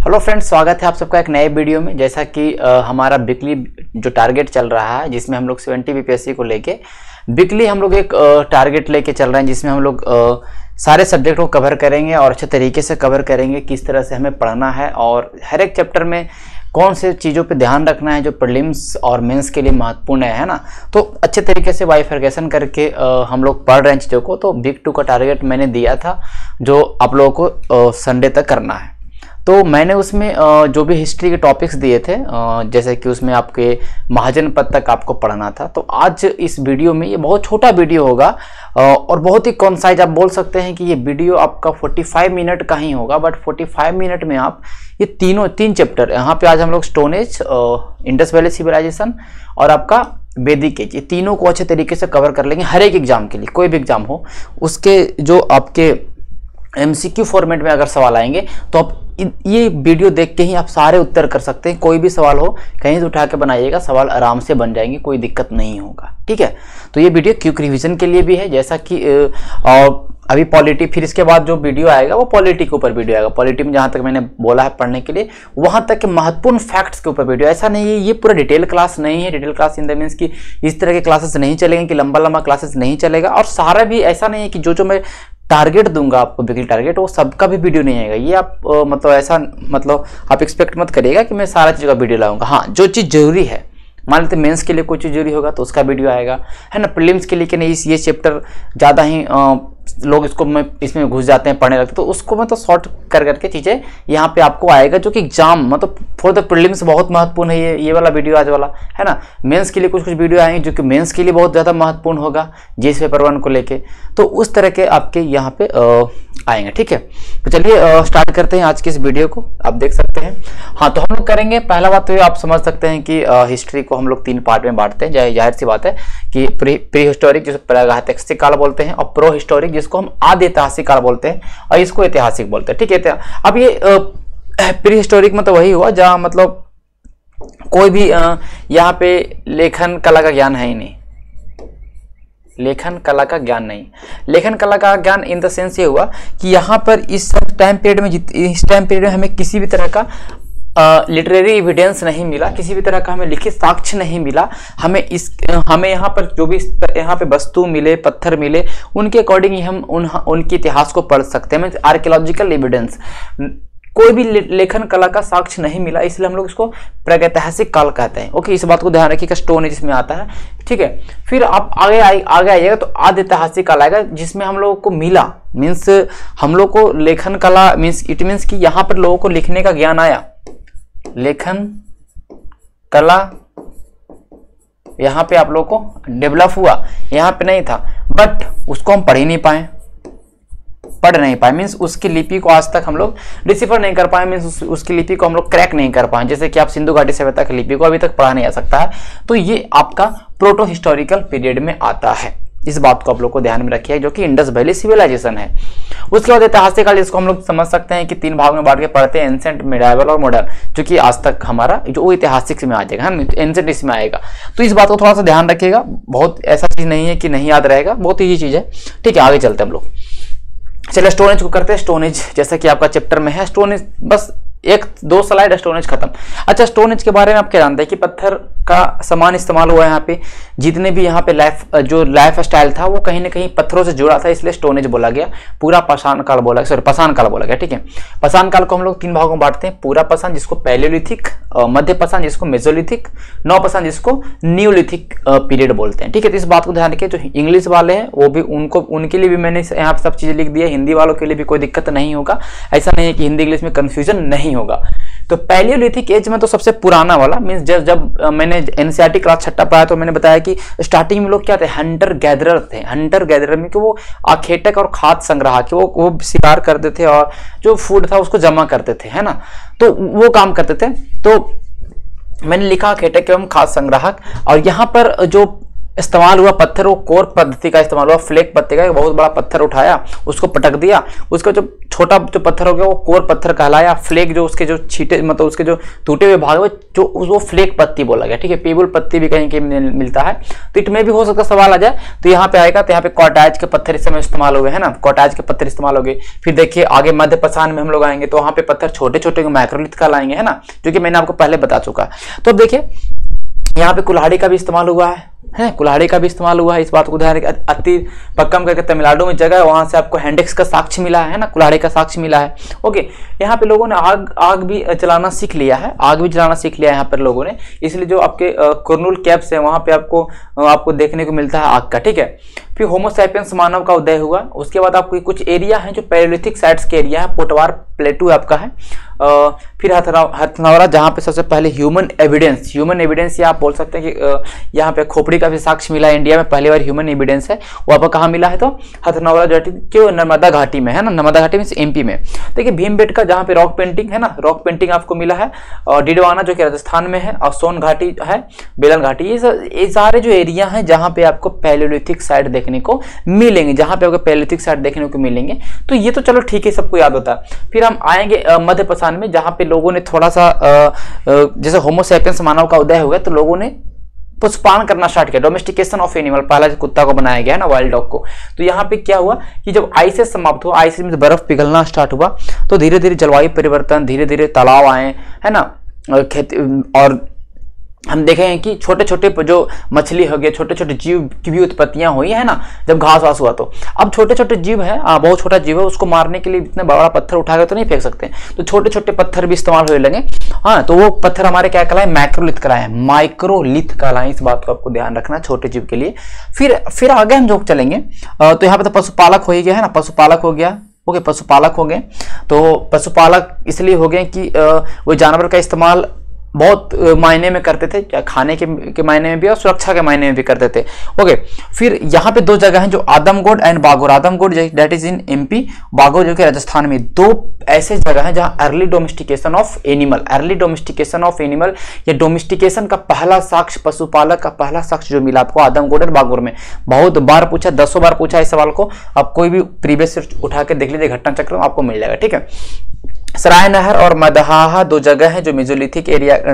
Hello friends, स्वागत है आप सबका एक नए वीडियो में। जैसा कि हमारा वीकली जो टारगेट चल रहा है, जिसमें हम लोग 70 बीपीएससी को लेके वीकली हम लोग एक टारगेट लेके चल रहे हैं, जिसमें हम लोग सारे सब्जेक्ट को कवर करेंगे और अच्छे तरीके से कवर करेंगे। किस तरह से हमें पढ़ना है और हर एक चैप्टर में कौन से चीज़ों पे ध्यान रखना है जो प्रीलिम्स और मेंस के लिए महत्वपूर्ण है ना। तो अच्छे तरीके से बाइफरकेशन करके हम लोग पढ़ रहे हैं चीज़ों को। तो वीक 2 का टारगेट मैंने दिया था जो आप लोगों को संडे तक करना है। तो मैंने उसमें जो भी हिस्ट्री के टॉपिक्स दिए थे, जैसे कि उसमें आपके महाजन पद तक आपको पढ़ना था। तो आज इस वीडियो में, ये बहुत छोटा वीडियो होगा और बहुत ही कॉन्साइज, आप बोल सकते हैं कि ये वीडियो आपका 45 मिनट का ही होगा। बट 45 मिनट में आप ये तीन चैप्टर, यहाँ पे आज हम लोग stone age, Indus Valley Civilization और आपका वैदिक एज, ये तीनों को अच्छे तरीके से कवर कर लेंगे। हर एक एग्जाम के लिए, कोई भी एग्जाम हो, उसके जो आपके MCQ फॉर्मेट में अगर सवाल आएंगे तो आप ये वीडियो देख के ही आप सारे उत्तर कर सकते हैं। कोई भी सवाल हो कहीं से उठा के बनाइएगा, सवाल आराम से बन जाएंगे, कोई दिक्कत नहीं होगा। ठीक है, तो ये वीडियो क्विक रिवीजन के लिए भी है। जैसा कि अभी पॉलिटी, फिर इसके बाद जो वीडियो आएगा वो पॉलिटी के ऊपर वीडियो आएगा। पॉलिटी में जहाँ तक मैंने बोला है पढ़ने के लिए, वहाँ तक के महत्वपूर्ण फैक्ट्स के ऊपर वीडियो। ऐसा नहीं है ये पूरा डिटेल क्लास नहीं है। Detail class in the means की इस तरह के क्लासेस नहीं चलेंगे, कि लंबा लंबा क्लासेस नहीं चलेगा। और सारा भी ऐसा नहीं है कि जो मैं टारगेट दूंगा आपको, वीकली टारगेट, वो सबका भी वीडियो नहीं आएगा। ये आप मतलब ऐसा, मतलब आप एक्सपेक्ट मत करिएगा कि मैं सारा चीज़ का वीडियो लाऊंगा। हाँ, जो चीज़ जरूरी है, मान लेते मेंस के लिए कोई चीज़ जरूरी होगा तो उसका वीडियो आएगा, है ना। प्रीलिम्स के लिए कि नहीं, ये चैप्टर ज़्यादा ही लोग इसमें घुस जाते हैं, पढ़ने लगते हैं, तो उसको मतलब शॉर्ट कर करके चीज़ें यहाँ पे आपको आएगा, जो कि एग्जाम मतलब फॉर द प्रीलिम्स बहुत महत्वपूर्ण है। ये वाला वीडियो आज वाला, है ना। मेंस के लिए कुछ वीडियो आएंगे जो कि मेंस के लिए बहुत ज़्यादा महत्वपूर्ण होगा, जीएस पेपर 1 को लेके। तो उस तरह के आपके यहाँ पे आएंगे। ठीक है, तो चलिए स्टार्ट करते हैं आज की इस वीडियो को। आप देख सकते हैं। हाँ, तो हम लोग करेंगे, पहला बात तो आप समझ सकते हैं कि हिस्ट्री को हम लोग 3 पार्ट में बांटते हैं। जाहिर सी बात है कि प्री हिस्टोरिक, जिसको प्रागैतिहासिक काल बोलते हैं, और प्रो हिस्टोरिक, जिसको हम आदि ऐतिहासिक काल बोलते हैं, और इसको ऐतिहासिक बोलते हैं। ठीक है, अब ये प्री हिस्टोरिक मतलब वही हुआ जहाँ मतलब कोई भी यहाँ पे लेखन कला का ज्ञान है ही नहीं। लेखन कला का ज्ञान नहीं, लेखन कला का ज्ञान इन द सेंस ये हुआ कि यहाँ पर इस टाइम पीरियड में हमें किसी भी तरह का लिटरेरी एविडेंस नहीं मिला, किसी भी तरह का हमें लिखित साक्ष्य नहीं मिला। हमें यहाँ पर जो भी यहाँ पे वस्तु मिले, पत्थर मिले, उनके अकॉर्डिंग ही हम उनके इतिहास को पढ़ सकते हैं। आर्कियोलॉजिकल एविडेंस, कोई भी लेखन कला का साक्ष्य नहीं मिला, इसलिए हम लोग इसको प्रागैतिहासिक काल कहते हैं। ओके, इस बात को ध्यान रखिएगा, स्टोन एज इसमें आता है। ठीक है, फिर आप आगे आइएगा तो आदि ऐतिहासिक काल आएगा, जिसमें हम लोगों को मिला, मीन्स हम लोग को लेखन कला, मीन्स इट मीन्स कि यहाँ पर लोगों को लिखने का ज्ञान आया। लेखन कला यहाँ पे आप लोगों को डेवलप हुआ, यहाँ पे नहीं था, बट उसको हम पढ़ नहीं पाए, मीन्स उसकी लिपि को आज तक हम लोग डिसिफर नहीं कर पाए, मीन्स उसकी लिपि को हम लोग क्रैक नहीं कर पाए। जैसे कि आप सिंधु घाटी सभ्यता की लिपि को अभी तक पढ़ा नहीं आ सकता है। तो ये आपका प्रोटो हिस्टोरिकल पीरियड में आता है। इस बात को आप लोग को ध्यान में रखिए, जो कि इंडस वैली सिविलाइजेशन है। उसके बाद ऐतिहासिक काल, जिसको हम लोग समझ सकते हैं कि 3 भाग में बांट के पढ़ते हैं, एंसेंट, मिडाइवल और मॉडर्न, जो कि आज तक हमारा जो ऐतिहासिक में आ जाएगा, है, एंसेंट इसमें आएगा। तो इस बात को थोड़ा सा ध्यान रखिएगा, बहुत ऐसा चीज नहीं है कि नहीं याद रहेगा, बहुत ईजी चीज है। ठीक है, आगे चलते हैं हम लोग। चलिए स्टोन एज को करते हैं। स्टोन एज जैसा कि आपका चैप्टर में है, स्टोन एज बस 1-2 स्लाइड, स्टोन एज खत्म। अच्छा, स्टोन एज के बारे में आप क्या जानते हैं कि पत्थर का समान इस्तेमाल हुआ है यहाँ पे। जितने भी यहाँ पे लाइफ स्टाइल था वो कहीं ना कहीं पत्थरों से जुड़ा था, इसलिए स्टोन एज बोला गया। पूरा पाषाण काल बोला गया। ठीक है, पाषाण काल को हम लोग 3 भागों में बांटते हैं। पूरा पाषाण, जिसको पैलेयोलिथिक, मध्य पाषाण, जिसको मेसोलिथिक, नव पाषाण, जिसको न्यूलिथिक पीरियड बोलते हैं। ठीक है, तो इस बात को ध्यान रखिए। जो इंग्लिश वाले हैं वो भी, उनके लिए भी मैंने यहाँ पे सब चीजें लिख दी है। हिंदी वालों के लिए भी कोई दिक्कत नहीं होगा, ऐसा नहीं है कि हिंदी इंग्लिश में कंफ्यूजन नहीं होगा। तो पैलियोलिथिक एज में तो सबसे पुराना वाला, मीन्स जब मैंने एनसीईआरटी क्लास 6 पढ़ाया तो मैंने बताया कि स्टार्टिंग में लोग क्या थे, हंटर गैदरर थे। हंटर गैदरर में कि वो आखेटक और खाद्य संग्रह के वो शिकार करते थे और जो फूड था उसको जमा करते थे, है ना। तो वो काम करते थे। तो मैंने लिखा आखेटक एवं खाद्य संग्राहक। और यहाँ पर जो इस्तेमाल हुआ पत्थर, वो कोर पद्धति का इस्तेमाल हुआ, फ्लेक पत्ते का बहुत बड़ा पत्थर उठाया, उसको पटक दिया, उसका जो छोटा जो पत्थर हो गया वो कोर पत्थर कहलाया, फ्लेक जो उसके जो छींटे मतलब उसके जो टूटे हुए भाग जो वो फ्लेक पत्ती बोला गया, ठीक है। पेबल पत्ती भी कहीं कहीं मिलता है, तो इसमें भी हो सकता सवाल आ जाए, तो यहाँ पे आएगा, तो यहाँ पे कॉटाज के पत्थर इस समय इस्तेमाल हुए है ना, कॉटाज के पत्थर इस्तेमाल हो गए। फिर देखिए आगे मध्य पसान में हम लोग आएंगे, तो वहां पे पत्थर छोटे छोटे मैक्रोलिथ कहलाएंगे, है ना, जो कि मैंने आपको पहले बता चुका है। तो अब देखिए यहाँ पे कुल्हाड़ी का भी इस्तेमाल हुआ है, कुल्हाड़ी का भी इस्तेमाल हुआ है, इस बात को ध्यान रखिए। अति पक्कम करके तमिलनाडु में जगह है, वहां से आपको हैंडेक्स का साक्ष्य मिला है ना, कुल्हाड़ी का साक्ष्य मिला है। ओके, यहाँ पे लोगों ने आग भी चलाना सीख लिया है, आग भी चलाना सीख लिया है यहाँ पर लोगों ने, इसलिए जो आपके कुरनूल कैप्स है वहां पे आपको देखने को मिलता है आग का, ठीक है। फिर होमो सैपियंस मानव का उदय हुआ, उसके बाद आपको कुछ एरिया है जो पैलेलिथिक साइट्स के एरिया है, पोटवार प्लेटू आपका है। फिर हथनौरा जहाँ पे सबसे पहले ह्यूमन एविडेंस या आप बोल सकते हैं कि यहाँ पे खोपड़ी का भी साक्ष्य मिला है, इंडिया में पहली बार ह्यूमन एविडेंस है, वो आपको कहाँ मिला है, तो हथनौरा जो नर्मदा घाटी में है ना, नर्मदा घाटी में एमपी में। देखिए भीमबेटका जहाँ पे रॉक पेंटिंग है ना, रॉक पेंटिंग आपको मिला है, और डिडवाना जो कि राजस्थान में है, और सोन घाटी है, बेलन घाटी, ये सारे जो एरिया हैं जहाँ पे आपको पैलेलिथिक साइट देखने को मिलेंगे, जहाँ पे आपको पैलेलिथिक साइट देखने को मिलेंगे। तो ये तो चलो ठीक है, सबको याद होता है। फिर हम आएंगे मध्य पसान में, जहाँ पे लोगों ने थोड़ा सा जैसे होमो सैपियंस मानव का उदय हो गया, तो लोगों ने पशुपालन करना स्टार्ट किया, डोमेस्टिकेशन ऑफ एनिमल, पहला कुत्ता को बनाया गया है ना, वाइल्ड डॉग को। तो यहाँ पे क्या हुआ कि जब आइसेस समाप्त हुआ, आइसेस में बर्फ पिघलना स्टार्ट हुआ, तो धीरे धीरे जलवायु परिवर्तन, धीरे धीरे तालाब आए, है ना, खेती, और हम देखे हैं कि छोटे छोटे जो मछली हो गए, छोटे छोटे जीव की भी उत्पत्तियां हुई है ना, जब घास वास हुआ। तो अब छोटे छोटे जीव है, बहुत छोटा जीव है, उसको मारने के लिए इतने बड़ा पत्थर उठा के तो नहीं फेंक सकते, तो छोटे छोटे पत्थर भी इस्तेमाल होने लगे। हाँ, तो वो पत्थर हमारे क्या कहलाए, मैक्रोलिथ कहलाए, माइक्रोलिथ कहलाए, इस बात को आपको ध्यान रखना छोटे जीव के लिए। फिर आगे हम जो चलेंगे, तो यहाँ पे तो पशुपालक हो ही गया है ना, पशुपालक हो गया, ओके, पशुपालक हो गए। तो पशुपालक इसलिए हो गए कि वो जानवर का इस्तेमाल बहुत मायने में करते थे, खाने के मायने में भी और सुरक्षा के मायने में भी करते थे। ओके, फिर यहाँ पे दो जगह हैं जो Adamgarh and Bagor, Adamgarh that is in MP, Bagor जो कि राजस्थान में, दो ऐसे जगह हैं जहाँ अर्ली डोमेस्टिकेशन ऑफ एनिमल या डोमेस्टिकेशन का पहला साक्ष्य, पशुपालक का पहला साक्ष्य जो मिला आपको आदमगोड और बागोर में। बहुत बार पूछा, 10 बार पूछा इस सवाल को, आप कोई भी प्रीवियस से उठा के देख लीजिए, घटना चक्र आपको मिल जाएगा, ठीक है। सराय नहर और मदहाहा दो जगह है जो मेसोलिथिक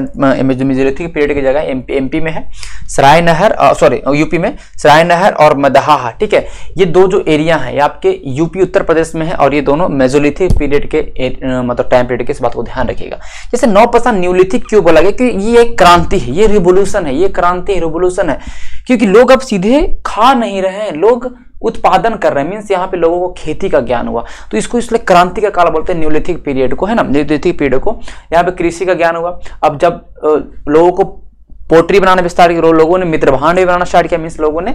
पीरियड की जगह एमपी में है, सराय नहर यूपी में सराय नहर और मदहाहा, ठीक है। ये दो जो एरिया हैं ये आपके यूपी उत्तर प्रदेश में है, और ये दोनों मेसोलिथिक पीरियड के मतलब टाइम पीरियड के, इस बात को ध्यान रखिएगा। जैसे 9% न्यूलिथिक क्यों बोला गया, क्योंकि ये एक क्रांति है, ये रिवोल्यूशन है, ये क्रांति रिवोल्यूशन है, क्योंकि लोग अब सीधे खा नहीं रहे हैं, लोग उत्पादन कर रहे हैं, मीन्स यहाँ पे लोगों को खेती का ज्ञान हुआ, तो इसको इसलिए क्रांति का काल बोलते हैं, न्यूलिथिक पीरियड को, है ना, न्यूलिथिक पीरियड को। यहाँ पे कृषि का ज्ञान हुआ। अब जब लोगों को पोट्री बनाना स्टार्ट किया, लोगों ने मित्र भांड भी बनाना स्टार्ट किया, मीन्स लोगों ने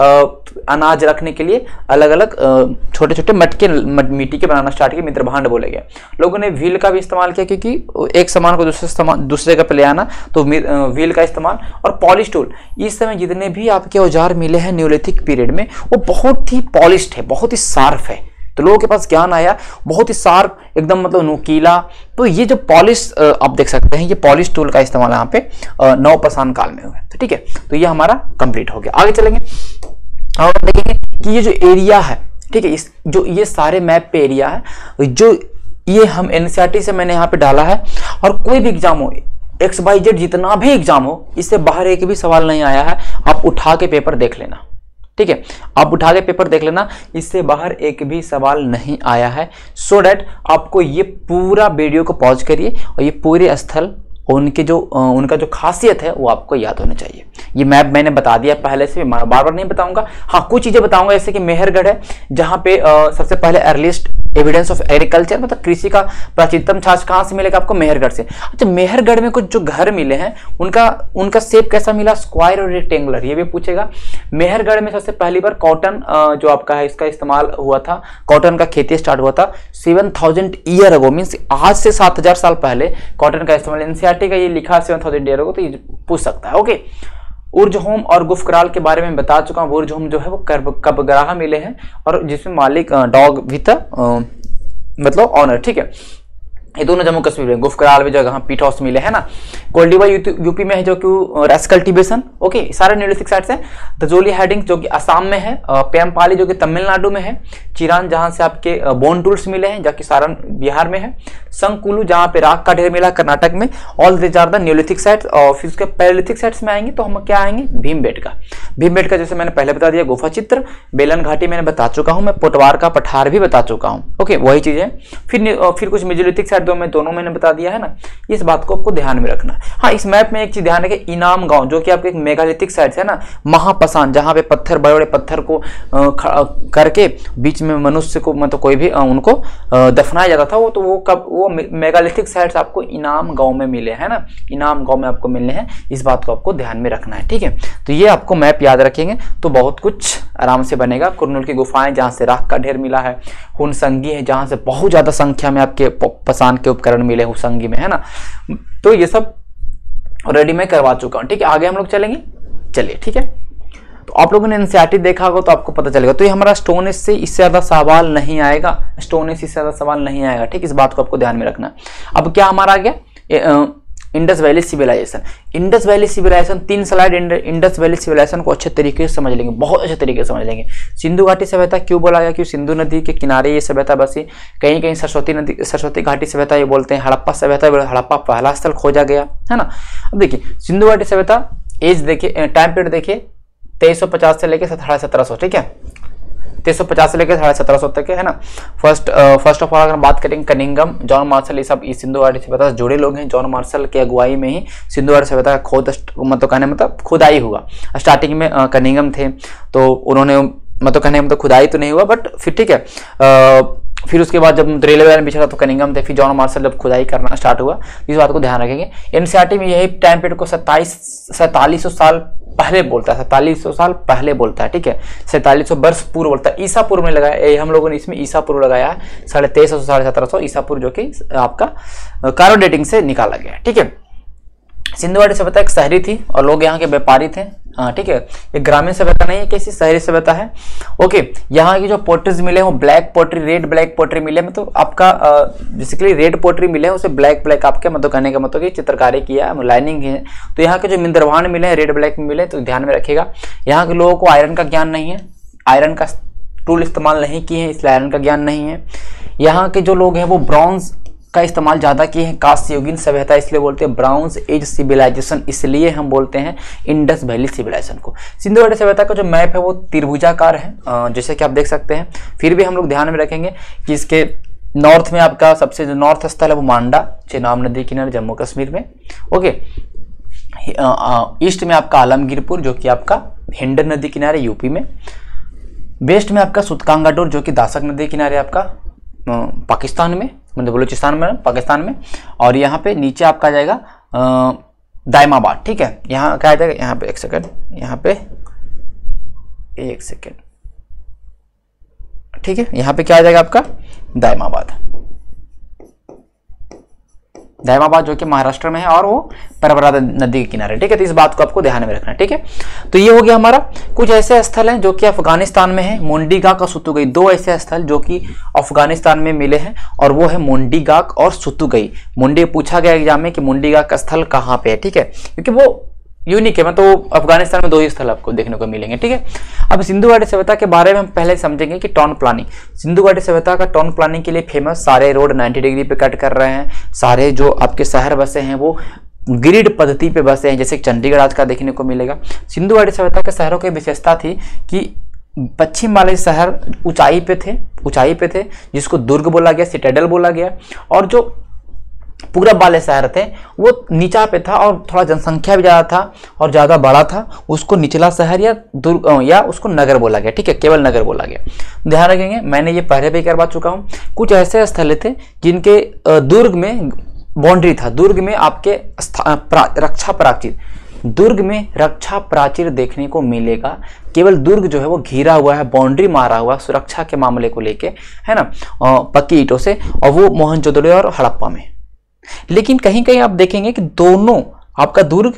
अनाज रखने के लिए अलग अलग छोटे छोटे मटके मिट्टी के बनाना स्टार्ट किए, मित्र भांड बोले गए। लोगों ने व्हील का भी इस्तेमाल किया, क्योंकि एक सामान को दूसरे जगह पे ले आना, तो व्हील का इस्तेमाल। और पॉलिश टूल, इस समय जितने भी आपके औजार मिले हैं न्यूलिथिक पीरियड में, वो बहुत ही पॉलिश्ड है, बहुत ही शार्प है, तो लोगों के पास ज्ञान आया, बहुत ही शार्प एकदम, मतलब नुकीला। तो ये जो पॉलिश आप देख सकते हैं, ये पॉलिश टूल का इस्तेमाल यहाँ पे नवपाषाण काल में हुआ, तो ठीक है। तो ये हमारा कंप्लीट हो गया। आगे चलेंगे और देखेंगे कि ये जो एरिया है, ठीक है, जो ये सारे मैप पे एरिया है, जो ये हम एनसीईआरटी से मैंने यहाँ पे डाला है, और कोई भी एग्जाम हो, XYZ जितना भी एग्जाम हो, इससे बाहर एक भी सवाल नहीं आया है, आप उठा के पेपर देख लेना, ठीक है, आप उठा के पेपर देख लेना, इससे बाहर एक भी सवाल नहीं आया है। सो डैट आपको ये पूरा वीडियो को पॉज करिए, और ये पूरे स्थल उनका जो खासियत है वो आपको याद होना चाहिए। ये मैप मैंने बता दिया पहले से, बार बार नहीं बताऊंगा। हाँ, कुछ चीजें बताऊंगा, जैसे कि मेहरगढ़ है, जहां पे सबसे पहले अर्लीस्ट एविडेंस ऑफ एग्रीकल्चर, मतलब कृषि का प्राचीनतम साक्ष्य कहां से मिलेगा आपको, मेहरगढ़ से। अच्छा, मेहरगढ़ में कुछ जो घर मिले हैं, उनका शेप कैसा मिला, स्क्वायर और रेक्टेंगुलर, ये भी पूछेगा। मेहरगढ़ में सबसे पहली बार कॉटन जो आपका है, इसका इस्तेमाल हुआ था, कॉटन का खेती स्टार्ट हुआ था 7000 ईयर अगो, मीन्स आज से 7000 साल पहले कॉटन का इस्तेमाल। एनसीईआरटी का ये लिखा 7000 ईयर अगो, तो ये पूछ सकता है। ओके, उर्जहोम और गुफकराल के बारे में बता चुका हूँ। उर्जहोम जो है वो कबग्राह मिले हैं, और जिसमें मालिक डॉग विथ मतलब ऑनर, ठीक है। ये दोनों जम्मू कश्मीर में, गुफकराल में जगह पीट हाउस मिले है ना। कोल्डिवा यूपी में है जो कि राइस कल्टीवेशन, ओके, सारे न्यूलिथिक साइट्स हैं। दजोली हेडिंग जो कि असम में है, पेमपाली जो कि तमिलनाडु में है, चिरान जहां से आपके बोन टूल्स मिले हैं जो कि सारण बिहार में है, संकुलू जहां पे राख का ढेर मिला कर्नाटक में। All this are the neolithic sites. और फिर उसके पैलेलिथिक साइट्स में आएंगे तो हम क्या आएंगे, भीमबेटका जैसे मैंने पहले बता दिया, गुफा चित्र, बेलन घाटी मैंने बता चुका हूं, मैं पोटवार का पठार भी बता चुका हूं, ओके, वही चीज है। फिर कुछ मेजोलिथिक साइट दोनों मैंने बता दिया है ना, इस बात को आपको ध्यान में रखना। हाँ, इस मैप में एक चीज ध्यान रखें, इनाम गांव जो कि आपके एक मेगालिथिक साइट है ना, महापसान जहां पे पत्थर, बड़े बड़े पत्थर को करके बीच में मनुष्य को मतलब कोई भी उनको दफनाया जाता था, वो मेगालिथिक साइट्स आपको इनाम गांव में मिले है ना, इनाम गांव में आपको मिलने हैं, इस बात को आपको ध्यान में रखना है, ठीक है। तो ये आपको मैप याद रखेंगे तो बहुत कुछ आराम से बनेगा। कुरनूल की गुफाएं जहां से राख का ढेर मिला है, हुनसंगी है जहां से बहुत ज्यादा संख्या में आपके पसान के उपकरण मिले हुनसंगी में है ना, तो ये सब ऑलरेडी मैं करवा चुका हूं, ठीक है। आगे हम लोग चलेंगे, चलिए, ठीक है। तो आप लोगों ने एनसीईआरटी देखा होगा तो आपको पता चलेगा। तो ये हमारा स्टोन एज से इससे ज्यादा सवाल नहीं आएगा, स्टोन एज से ज्यादा सवाल नहीं आएगा, ठीक, इस बात को आपको ध्यान में रखना। अब क्या हमारा आ गया, Indus Valley Civilization. Indus Valley Civilization 3 slide Indus Valley Civilization को अच्छे तरीके से समझ लेंगे, बहुत अच्छे तरीके से समझ लेंगे। सिंधु घाटी सभ्यता क्यों बोला गया, क्योंकि सिंधु नदी के किनारे ये सभ्यता बसी। कहीं कहीं सरस्वती घाटी सभ्यता ये बोलते हैं, हड़प्पा सभ्यता, हड़प्पा पहला स्थल खोजा गया है ना। अब देखिए सिंधु घाटी सभ्यता एज देखिए, टाइम पीरियड देखिए 2350 से लेकर 1750, ठीक है, 2350 से लेकर 1750 तक है ना। फर्स्ट ऑफ ऑल अगर बात करेंगे कनिंघम, जॉन मार्शल, ये सब सिंधु घाटी सभ्यता से जुड़े लोग हैं। जॉन मार्शल की अगुवाई में ही सिंधु घाटी सभ्यता का खोद मतलब कहने मतलब खुदाई हुआ। स्टार्टिंग में कनिंघम थे तो उन्होंने मतलब कहने मतलब खुदाई तो नहीं हुआ बट फिर ठीक है, फिर उसके बाद जब रेलवे में बिछड़ा तो कनिंघम थे, फिर जॉन मार्शल जब खुदाई करना स्टार्ट हुआ, इस बात को ध्यान रखेंगे। एनसीईआरटी में यही टाइम पीरियड को 4700 साल पहले बोलता है, 4700 साल पहले बोलता है, ठीक है, 4700 वर्ष पूर्व बोलता है। ईसा पूर्व में लगाया, हम लोगों ने इसमें ईसा पूर्व लगाया है, 2350 से 1750 ईसा पूर्व, जो कि आपका कार्बन डेटिंग से निकाला गया है, ठीक है। सिंधु घाटी सभ्यता एक शहरी थी और लोग यहाँ के व्यापारी थे, हाँ ठीक है, ये ग्रामीण सभ्यता नहीं है, कैसी शहरी सभ्यता है, ओके। यहाँ की जो पोट्रीज मिले वो black pottery, red black pottery मिले, मतलब आपका बेसिकली रेड पोट्री मिले उसे ब्लैक आपके मतलब कहने का मतलब कि चित्रकारी किया है, लाइनिंग है। तो यहाँ के जो मिंदरवान मिले रेड ब्लैक में मिले, तो ध्यान में रखिएगा। यहाँ के लोगों को आयरन का ज्ञान नहीं है, आयरन का टूल इस्तेमाल नहीं किए हैं, इसलिए आयरन का ज्ञान नहीं है। यहाँ के जो लोग हैं वो ब्रॉन्ज का इस्तेमाल ज्यादा किए हैं, कांस्ययुगीन सभ्यता इसलिए बोलते हैं ब्राउन्स एज सिविलाइजेशन, इसलिए हम बोलते हैं इंडस वैली सिविलाइजेशन को। सिंधु घाटी सभ्यता का जो मैप है वो त्रिभुजाकार है, जैसे कि आप देख सकते हैं। फिर भी हम लोग ध्यान में रखेंगे कि इसके नॉर्थ में आपका सबसे जो नॉर्थ स्थल है वो मांडा, चेनाब नदी किनारे जम्मू कश्मीर में, ओके। ईस्ट में आपका आलमगीरपुर जो कि आपका हिंडन नदी किनारे यूपी में। वेस्ट में आपका सुतकांगाडोर जो कि दासक नदी किनारे आपका पाकिस्तान में, मतलब बलूचिस्तान में, पाकिस्तान में। और यहाँ पे नीचे आपका आ जाएगा दायमाबाद, ठीक है। यहाँ क्या आ जाएगा, यहाँ पे एक सेकंड, यहाँ पे एक सेकंड, ठीक है, यहाँ पे क्या आ जाएगा आपका दायमाबाद, दायमाबाद जो कि महाराष्ट्र में है और वो परबरा नदी के किनारे, ठीक है। तो इस बात को आपको ध्यान में रखना है, ठीक है। तो ये हो गया हमारा। कुछ ऐसे स्थल हैं जो कि अफगानिस्तान में है, मोन्डीगाक और सुतुगई, दो ऐसे स्थल जो कि अफगानिस्तान में मिले हैं और वो है मोन्डीगाक और सुतुगई। मुंडी पूछा गया एग्जाम में कि मोन्डीगाक का स्थल कहाँ पे है, ठीक है, क्योंकि वो यूनिक है, मतलब अफगानिस्तान में 2 ही स्थल आपको देखने को मिलेंगे, ठीक है। अब सिंधु घाटी सभ्यता के बारे में हम पहले समझेंगे कि टाउन प्लानिंग। सिंधु घाटी सभ्यता का टाउन प्लानिंग के लिए फेमस, सारे रोड 90 डिग्री पे कट कर रहे हैं, सारे जो आपके शहर बसे हैं वो ग्रिड पद्धति पे बसे हैं, जैसे चंडीगढ़ आज का देखने को मिलेगा। सिंधु घाटी सभ्यता के शहरों की विशेषता थी कि पश्चिम वाले शहर ऊंचाई पे थे, जिसको दुर्ग बोला गया, सिटाडेल बोला गया, और जो पूरब वाले शहर थे वो नीचा पे था और थोड़ा जनसंख्या भी ज्यादा था और ज्यादा बड़ा था, उसको निचला शहर या दुर्ग या उसको नगर बोला गया, ठीक है, केवल नगर बोला गया। ध्यान रखेंगे, मैंने ये पहले भी करवा चुका हूँ। कुछ ऐसे स्थल थे जिनके दुर्ग में बाउंड्री था, दुर्ग में आपके रक्षा प्राचीर, दुर्ग में रक्षा प्राचीर देखने को मिलेगा। केवल दुर्ग जो है वो घिरा हुआ है, बाउंड्री मारा हुआ सुरक्षा के मामले को लेके, है ना, पक्की ईंटों से, और वो मोहनजोदड़ो और हड़प्पा में। लेकिन कहीं कहीं आप देखेंगे कि दोनों आपका दुर्ग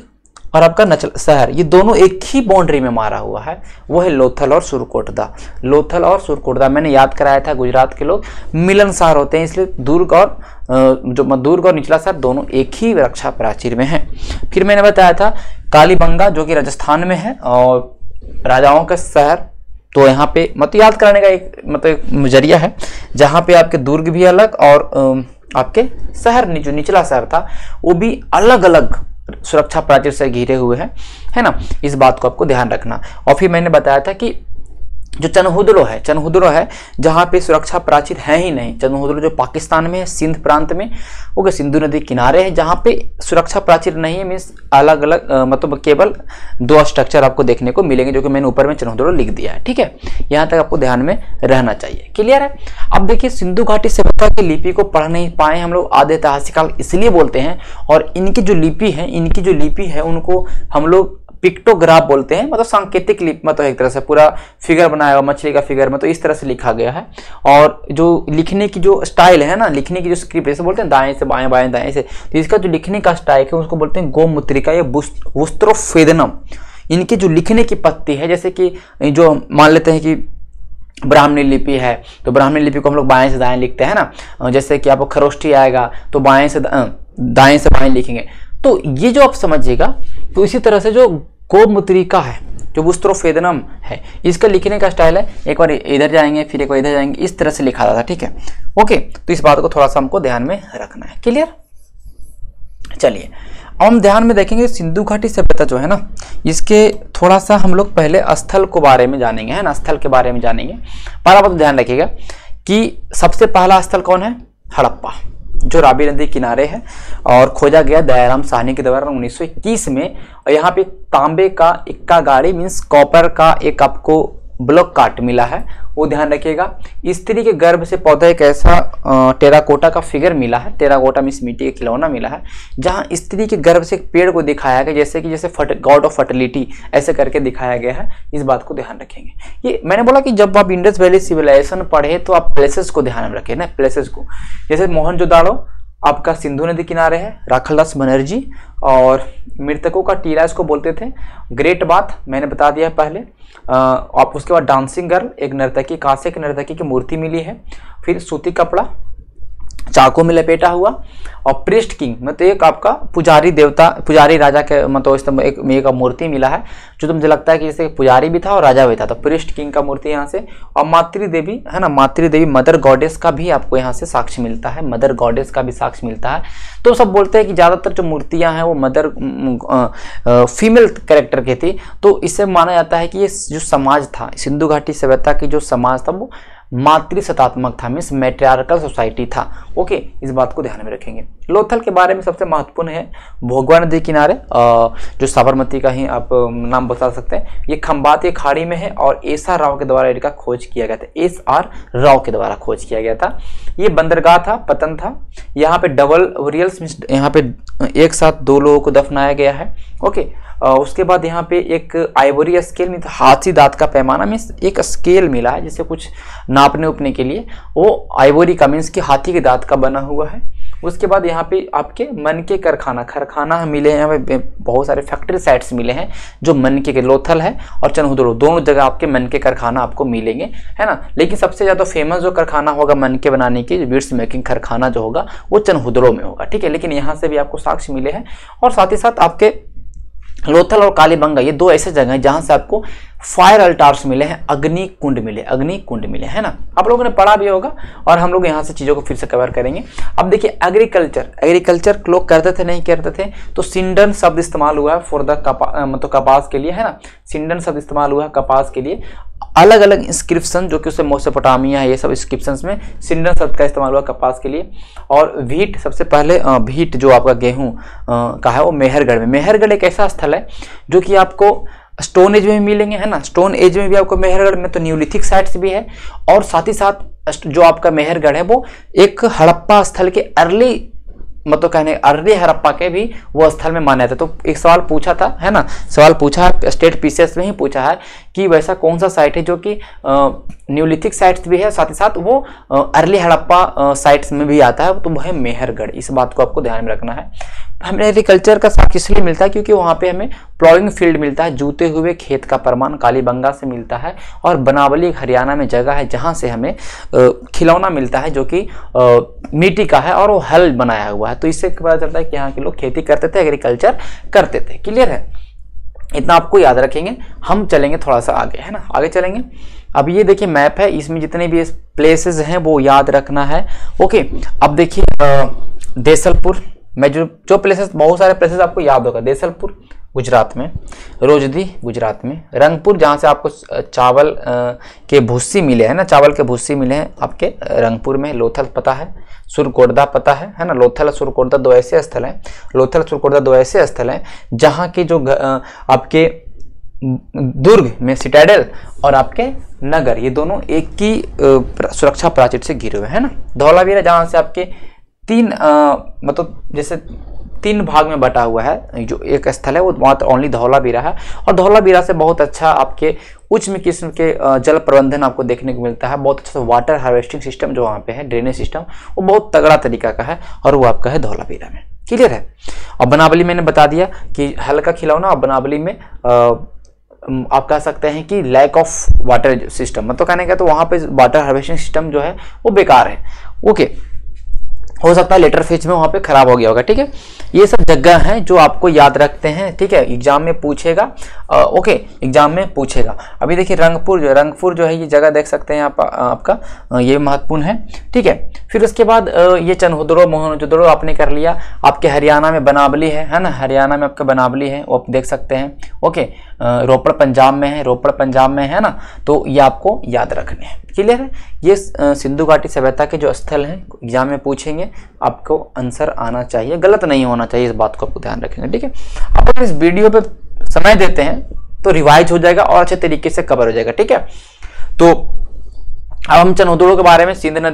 और आपका नचल शहर, ये दोनों एक ही बाउंड्री में मारा हुआ है, वो है लोथल और सुरकोटदा। लोथल और सुरकोटदा मैंने याद कराया था, गुजरात के लोग मिलनसार होते हैं, इसलिए दुर्ग और दुर्ग और निचला शहर दोनों एक ही रक्षा प्राचीर में है। फिर मैंने बताया था कालीबंगा जो कि राजस्थान में है और राजाओं का शहर, तो यहाँ पे मतलब याद कराने का एक मतलब जरिया है, जहाँ पे आपके दुर्ग भी अलग और आपके शहर जो निचला शहर था वो भी अलग अलग सुरक्षा प्राचीर से घिरे हुए हैं, है ना। इस बात को आपको ध्यान रखना। और फिर मैंने बताया था कि जो चनहुदरो है जहाँ पे सुरक्षा प्राचीर है ही नहीं। चनहुदरो जो पाकिस्तान में है, सिंध प्रांत में, वो सिंधु नदी किनारे है, जहाँ पे सुरक्षा प्राचीर नहीं है, मीन्स अलग अलग मतलब केवल 2 स्ट्रक्चर आपको देखने को मिलेंगे, जो कि मैंने ऊपर में चनहुदरो लिख दिया है, ठीक है। यहाँ तक आपको ध्यान में रहना चाहिए, क्लियर है। अब देखिए सिंधु घाटी सभ्यता की लिपि को पढ़ नहीं पाए हम लोग आदि ऐतिहासिक काल इसलिए बोलते हैं, और इनकी जो लिपि है उनको हम लोग पिक्टोग्राफ बोलते हैं, मतलब सांकेतिक लिपि, मतलब एक तरह से पूरा फिगर बनाया हुआ मछली का फिगर में, तो इस तरह से लिखा गया है। और जो लिखने की जो स्टाइल है ना, लिखने की जो स्क्रिप्ट, जैसे बोलते हैं दाएं से बाएं, बाएं दाएं से, तो इसका जो लिखने का स्टाइल है उसको बोलते हैं गोमुद्रिका या वस्त्रोफेदनम। इनकी जो लिखने की पत्ती है, जैसे कि जो मान लेते हैं कि ब्राह्मणी लिपि है, तो ब्राह्मणी लिपि को हम लोग बाएं से दाएं लिखते हैं ना, जैसे कि आपको खरोष्ठी आएगा तो बाएं से दाएं से बाएं लिखेंगे, तो ये जो आप समझिएगा। तो इसी तरह से जो गोमुद्रिका है, जो वस्त्रोफेदनम है, इसका लिखने का स्टाइल है, एक बार इधर जाएंगे फिर एक बार इधर जाएंगे, इस तरह से लिखा जाता है, ठीक है, ओके। तो इस बात को थोड़ा सा हमको ध्यान में रखना है, क्लियर। चलिए अब हम ध्यान में देखेंगे सिंधु घाटी सभ्यता जो है ना, इसके थोड़ा सा हम लोग पहले स्थल को बारे में जानेंगे, है ना, स्थल के बारे में जानेंगे। पहला बात ध्यान रखिएगा कि सबसे पहला स्थल कौन है, हड़प्पा, जो रावी नदी किनारे है और खोजा गया दयाराम साहनी के द्वारा 1921 में। और यहाँ पे तांबे का इक्का गाड़ी मीन्स कॉपर का एक आपको ब्लॉक काट मिला है, वो ध्यान रखिएगा। स्त्री के गर्भ से पौधा एक ऐसा टेराकोटा का फिगर मिला है, टेराकोटा मीन्स मिट्टी के खिलौना मिला है, जहाँ स्त्री के गर्भ से एक पेड़ को दिखाया गया, जैसे गॉड ऑफ फर्टिलिटी ऐसे करके दिखाया गया है। इस बात को ध्यान रखेंगे। ये मैंने बोला कि जब आप इंडस वैली सिविलाइजेशन पढ़े तो आप प्लेसेस को ध्यान में रखें ना, प्लेसेस को, जैसे मोहनजोदाड़ो आपका सिंधु नदी किनारे है, राखालदास बनर्जी, और मृतकों का टीला इसको बोलते थे। ग्रेट बाथ मैंने बता दिया पहले। आप उसके बाद डांसिंग गर्ल, एक नर्तकी, कांसे की नर्तकी की मूर्ति मिली है। फिर सूती कपड़ा चाकू में लपेटा हुआ, और प्रिस्ट किंग मतलब एक आपका पुजारी देवता, पुजारी राजा के मतलब एक मूर्ति मिला है, जो तो मुझे लगता है कि जैसे पुजारी भी था और राजा भी था, तो प्रिस्ट किंग का मूर्ति यहाँ से। और मातृ देवी है ना, मातृ देवी मदर गॉडेस का भी आपको यहाँ से साक्ष्य मिलता है, मदर गॉडेस का भी साक्ष्य मिलता है। तो सब बोलते हैं कि ज्यादातर जो मूर्तियां हैं वो मदर फीमेल कैरेक्टर की थी, तो इससे माना जाता है कि ये जो समाज था, सिंधु घाटी सभ्यता की जो समाज था वो मातृसत्तात्मक था, मीन्स मैट्रियार्कल सोसाइटी था, ओके। इस बात को ध्यान में रखेंगे। लोथल के बारे में सबसे महत्वपूर्ण है भोगवा नदी किनारे, जो साबरमती का ही आप नाम बता सकते हैं। ये खंबात ये खाड़ी में है और एस.आर. राव के द्वारा इसका खोज किया गया था, एस.आर. राव के द्वारा खोज किया गया था। ये बंदरगाह था, पतन था। यहाँ पे डबल ओरियल्स मीन्स यहाँ पे एक साथ 2 लोगों को दफनाया गया है, ओके। उसके बाद यहाँ पे एक आइवरी स्केल मीन्स हाथी दांत का पैमाना मीन्स एक स्केल मिला है, जिसे कुछ नापने उपने के लिए, वो आइवरी का मीन्स कि हाथी के दांत का बना हुआ है। उसके बाद यहाँ पे आपके मनके कारखाना मिले हैं, यहाँ पे बहुत सारे फैक्ट्री साइट्स मिले हैं जो मनके के, लोथल है और चनहुदरो दोनों जगह आपके मनके कारखाना आपको मिलेंगे, है ना। लेकिन सबसे ज्यादा फेमस जो कारखाना होगा मनके बनाने की, बीड्स मेकिंग कारखाना जो होगा वो चनहुदरो में होगा, ठीक है। लेकिन यहाँ से भी आपको साक्ष्य मिले हैं। और साथ ही साथ आपके लोथल और कालीबंगा ये 2 ऐसे जगह हैं जहां से आपको फायर अल्टार्स मिले हैं, अग्नि कुंड मिले, है ना। आप लोगों ने पढ़ा भी होगा और हम लोग यहाँ से चीजों को फिर से कवर करेंगे। अब देखिए एग्रीकल्चर लोग करते थे नहीं करते थे, तो सिंडन शब्द इस्तेमाल हुआ है फॉर द मतलब कपास के लिए, है ना। सिंडन शब्द इस्तेमाल हुआ है कपास के लिए। अलग अलग इंस्क्रिप्शन जो कि उससे मेसोपोटामिया है, ये सब इंस्क्रिप्शंस में सिंडन शब्द का इस्तेमाल हुआ कपास के लिए। और व्हीट, सबसे पहले व्हीट जो आपका गेहूं का है वो मेहरगढ़ में। मेहरगढ़ एक ऐसा स्थल है जो कि आपको स्टोन एज में मिलेंगे, है ना। स्टोन एज में भी आपको मेहरगढ़ में तो न्यूलिथिक साइट्स भी है, और साथ ही साथ जो आपका मेहरगढ़ है वो एक हड़प्पा स्थल के अर्ली मतलब कहने अर्ली हड़प्पा के भी वो स्थल में माना जाता है। तो एक सवाल पूछा था, है ना, सवाल पूछा है स्टेट पीसीएस में ही पूछा है कि वैसा कौन सा साइट है जो कि न्यूलिथिक साइट्स भी है, साथ ही साथ वो अर्ली हड़प्पा साइट्स में भी आता है, तो वो है मेहरगढ़। इस बात को आपको ध्यान में रखना है। हमें एग्रीकल्चर का साक्ष्य इसलिए मिलता है क्योंकि वहाँ पे हमें प्लॉइंग फील्ड मिलता है, जूते हुए खेत का प्रमाण कालीबंगा से मिलता है, और बनावली हरियाणा में जगह है जहाँ से हमें खिलौना मिलता है जो कि मिट्टी का है और वो हल बनाया हुआ है। तो इससे पता चलता है कि यहाँ के लोग खेती करते थे, एग्रीकल्चर करते थे। क्लियर है, इतना आपको याद रखेंगे। हम चलेंगे थोड़ा सा आगे, है ना, आगे चलेंगे। अब ये देखिए मैप है, इसमें जितने भी प्लेसेस हैं वो याद रखना है। ओके, अब देखिए देसलपुर में जो प्लेसेस, बहुत सारे प्लेसेस आपको याद होगा। देसलपुर गुजरात में, रोजदी गुजरात में, रंगपुर जहाँ से आपको चावल के भूसी मिले हैं ना, चावल के भूसी मिले हैं आपके रंगपुर में। लोथल पता है, सुरकोटदा पता है ना। लोथल सुरकोटदा दो ऐसे स्थल हैं, लोथल सुरकोटदा दो ऐसे स्थल हैं जहाँ के जो आपके दुर्ग में सिटाडेल और आपके नगर, ये दोनों एक ही सुरक्षा प्राचीर से घिरे हुए हैं ना। धौलावीरा जहाँ से आपके तीन मतलब जैसे 3 भाग में बटा हुआ है जो एक स्थल है, वो मात्र ओनली धौलावीरा है। और धौलावीरा से बहुत अच्छा आपके उच्च किस्म के जल प्रबंधन आपको देखने को मिलता है। बहुत अच्छा वाटर हार्वेस्टिंग सिस्टम जो वहाँ पे है, ड्रेनेज सिस्टम, वो बहुत तगड़ा तरीका का है और वो आपका है धौलावीरा में। क्लियर है। और बनावली मैंने बता दिया कि हल्का खिलौना, और बनावली में आप कह सकते हैं कि लैक ऑफ वाटर सिस्टम, मतलब कहने का तो वहाँ पे वाटर हार्वेस्टिंग सिस्टम जो है वो बेकार है। ओके, हो सकता है लेटर फेज में वहाँ पे खराब हो गया होगा। ठीक है, ये सब जगह हैं जो आपको याद रखते हैं। ठीक है, एग्जाम में पूछेगा। ओके, एग्जाम में पूछेगा। अभी देखिए रंगपुर जो है ये जगह देख सकते हैं आप, आपका ये महत्वपूर्ण है। ठीक है, फिर उसके बाद ये चनहुदड़ो मोहनजोदड़ो आपने कर लिया। आपके हरियाणा में बनावली है ना, हरियाणा में आपका बनावली है, वो आप देख सकते हैं। ओके, रोपड़ पंजाब में है, रोपड़ पंजाब में है ना, तो ये आपको याद रखने हैं। क्लियर है, ये सिंधु घाटी सभ्यता के जो स्थल हैं एग्जाम में पूछेंगे, आपको आंसर आना चाहिए, गलत नहीं होना चाहिए, इस बात को आपको ध्यान रखेंगे। ठीक है, आप अगर इस वीडियो पे समय देते हैं तो रिवाइज हो जाएगा और अच्छे तरीके से कवर हो जाएगा। ठीक है, तो अब हम चनहुदड़ो के बारे में,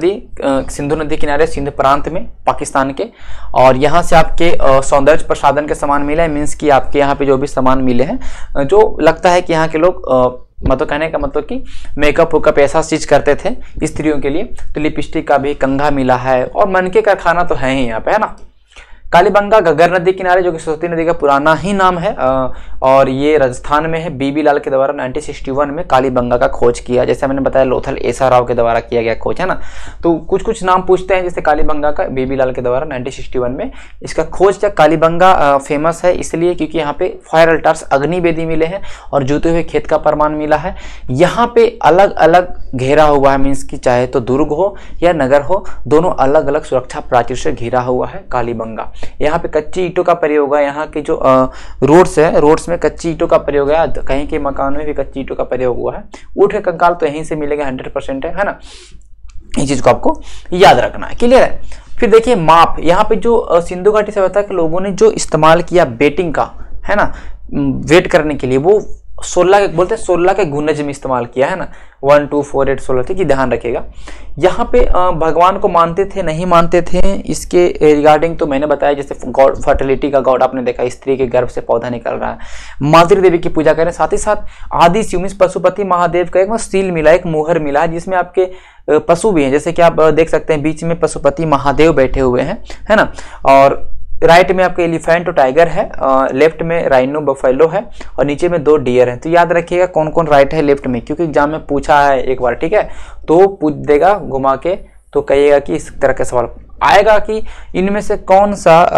सिंधु नदी किनारे सिंध प्रांत में पाकिस्तान के, और यहाँ से आपके सौंदर्य प्रसाधन के सामान मिले हैं। मीन्स कि आपके यहाँ पे जो भी सामान मिले हैं, जो लगता है कि यहाँ के लोग मतलब कहने का मतलब कि मेकअप वेकअप ऐसा चीज करते थे स्त्रियों के लिए, तो लिपस्टिक का भी कंघा मिला है, और मनके का खाना तो है ही यहाँ पे, है ना। कालीबंगा घग्गर नदी किनारे, जो कि सरस्वती नदी का पुराना ही नाम है, और ये राजस्थान में है। बीबी लाल के द्वारा 1961 में कालीबंगा का खोज किया, जैसे मैंने बताया लोथल एसा राव के द्वारा किया गया खोज, है ना। तो कुछ कुछ नाम पूछते हैं, जैसे कालीबंगा का बीबी लाल के द्वारा 1961 में इसका खोज किया। कालीबंगा फेमस है इसलिए क्योंकि यहाँ पे फायर अल्टार्स अग्नि वेदी मिले हैं और जूते हुए खेत का प्रमाण मिला है। यहाँ पे अलग अलग घेरा हुआ है, मीन्स की चाहे तो दुर्ग हो या नगर हो, दोनों अलग अलग सुरक्षा प्राचीर से घिरा हुआ है कालीबंगा। यहाँ पे कच्ची ईंटों का प्रयोग है, यहाँ के जो रोड्स है, रोड्स में कच्ची ईंटों का प्रयोग है, कहीं के मकान में भी कच्ची ईंटों का प्रयोग हुआ है। ऊँट के कंकाल तो यहीं से मिलेगा, 100% है ना। इस चीज को आपको याद रखना है। क्लियर है। फिर देखिए माप, यहाँ पे जो सिंधु घाटी सभ्यता के लोगों ने जो इस्तेमाल किया बेटिंग का, है ना, वेट करने के लिए, वो 16 के बोलते हैं 16 के गुणज में इस्तेमाल किया है ना, 1 2 4 8 16। ठीक है, ध्यान रखिएगा। यहाँ पे भगवान को मानते थे नहीं मानते थे, इसके रिगार्डिंग तो मैंने बताया, जैसे गॉड फर्टिलिटी का गॉड आपने देखा, स्त्री के गर्भ से पौधा निकल रहा है, मातृ देवी की पूजा करें। साथ ही साथ आदि शिव पशुपति महादेव का एक सील मिला, एक मुहर मिला है, जिसमें आपके पशु भी हैं, जैसे कि आप देख सकते हैं बीच में पशुपति महादेव बैठे हुए हैं, है ना। और राइट में आपका एलिफेंट और टाइगर है, लेफ्ट में राइनो बफेलो है, और नीचे में 2 डियर हैं। तो याद रखिएगा कौन कौन राइट है लेफ्ट में, क्योंकि एग्जाम में पूछा है एक बार। ठीक है, तो पूछ देगा घुमा के, तो कहिएगा कि इस तरह का सवाल आएगा कि इनमें से कौन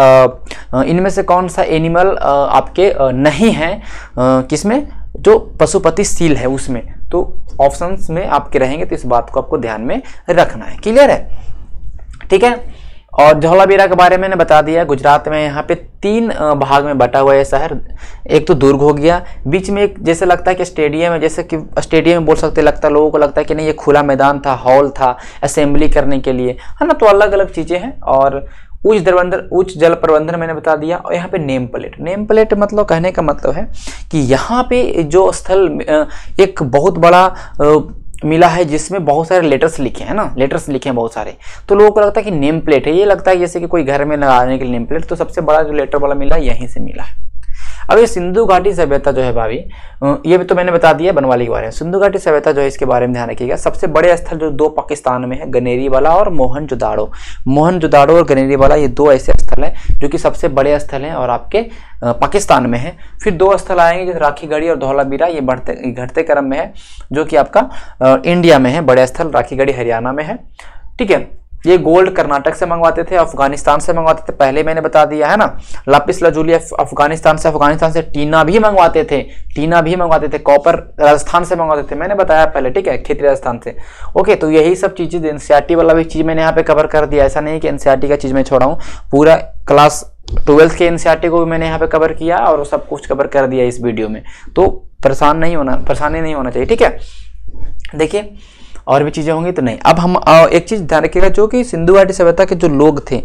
सा एनिमल आपके नहीं है, किसमें, जो पशुपति सील है उसमें। तो ऑप्शंस में आपके रहेंगे, तो इस बात को आपको ध्यान में रखना है। क्लियर है। ठीक है, और धौलावीरा के बारे में मैंने बता दिया। गुजरात में यहाँ पे 3 भाग में बटा हुआ है शहर। एक तो दुर्ग हो गया, बीच में एक जैसे लगता है कि स्टेडियम है, जैसे कि स्टेडियम बोल सकते, लगता है लोगों को लगता है कि नहीं ये खुला मैदान था, हॉल था असेंबली करने के लिए, है ना। तो अलग अलग चीजें हैं। और उच्च जल प्रबंधन मैंने बता दिया। और यहाँ पे नेम प्लेट मतलब कहने का मतलब है कि यहाँ पे जो स्थल एक बहुत बड़ा मिला है, जिसमें बहुत सारे लेटर्स लिखे हैं ना, लेटर्स लिखे हैं बहुत सारे। तो लोगों को लगता है कि नेम प्लेट है, ये लगता है जैसे कि कोई घर में लगाने के लिए नेम प्लेट। तो सबसे बड़ा जो लेटर वाला मिला है यहीं से मिला है। अब ये सिंधु घाटी सभ्यता जो है भाभी, ये तो मैंने बता दिया बनवाली के बारे में। सिंधु घाटी सभ्यता जो है इसके बारे में ध्यान रखिएगा। सबसे बड़े स्थल जो दो पाकिस्तान में है, गनेरीवाला और मोहनजोदाड़ो। मोहनजोदाड़ो और गनेरीवाला ये दो ऐसे स्थल हैं जो कि सबसे बड़े स्थल हैं और आपके पाकिस्तान में है। फिर दो स्थल आएंगे जैसे राखीगढ़ी और धौलावीरा, ये घटते क्रम में है जो कि आपका इंडिया में है। बड़े स्थल राखीगढ़ी हरियाणा में है, ठीक है। ये गोल्ड कर्नाटक से मंगवाते थे, अफगानिस्तान से मंगवाते थे, पहले मैंने बता दिया है ना। लापिस लाजुली अफगानिस्तान से टीना भी मंगवाते थे, कॉपर राजस्थान से मंगवाते थे, मैंने बताया पहले, ठीक है, खेती राजस्थान से। ओके, तो यही सब चीजें, एनसीईआरटी वाला भी चीज मैंने यहाँ पे कवर कर दिया। ऐसा नहीं कि एनसीईआरटी का चीज मैं छोड़ा हूँ, पूरा क्लास 12th के एनसीईआरटी को भी मैंने यहाँ पे कवर किया और सब कुछ कवर कर दिया इस वीडियो में। तो परेशानी नहीं होना चाहिए, ठीक है। देखिए और भी चीजें होंगी तो नहीं। अब हम एक चीज ध्यान रखिएगा, जो कि सिंधु घाटी सभ्यता के जो लोग थे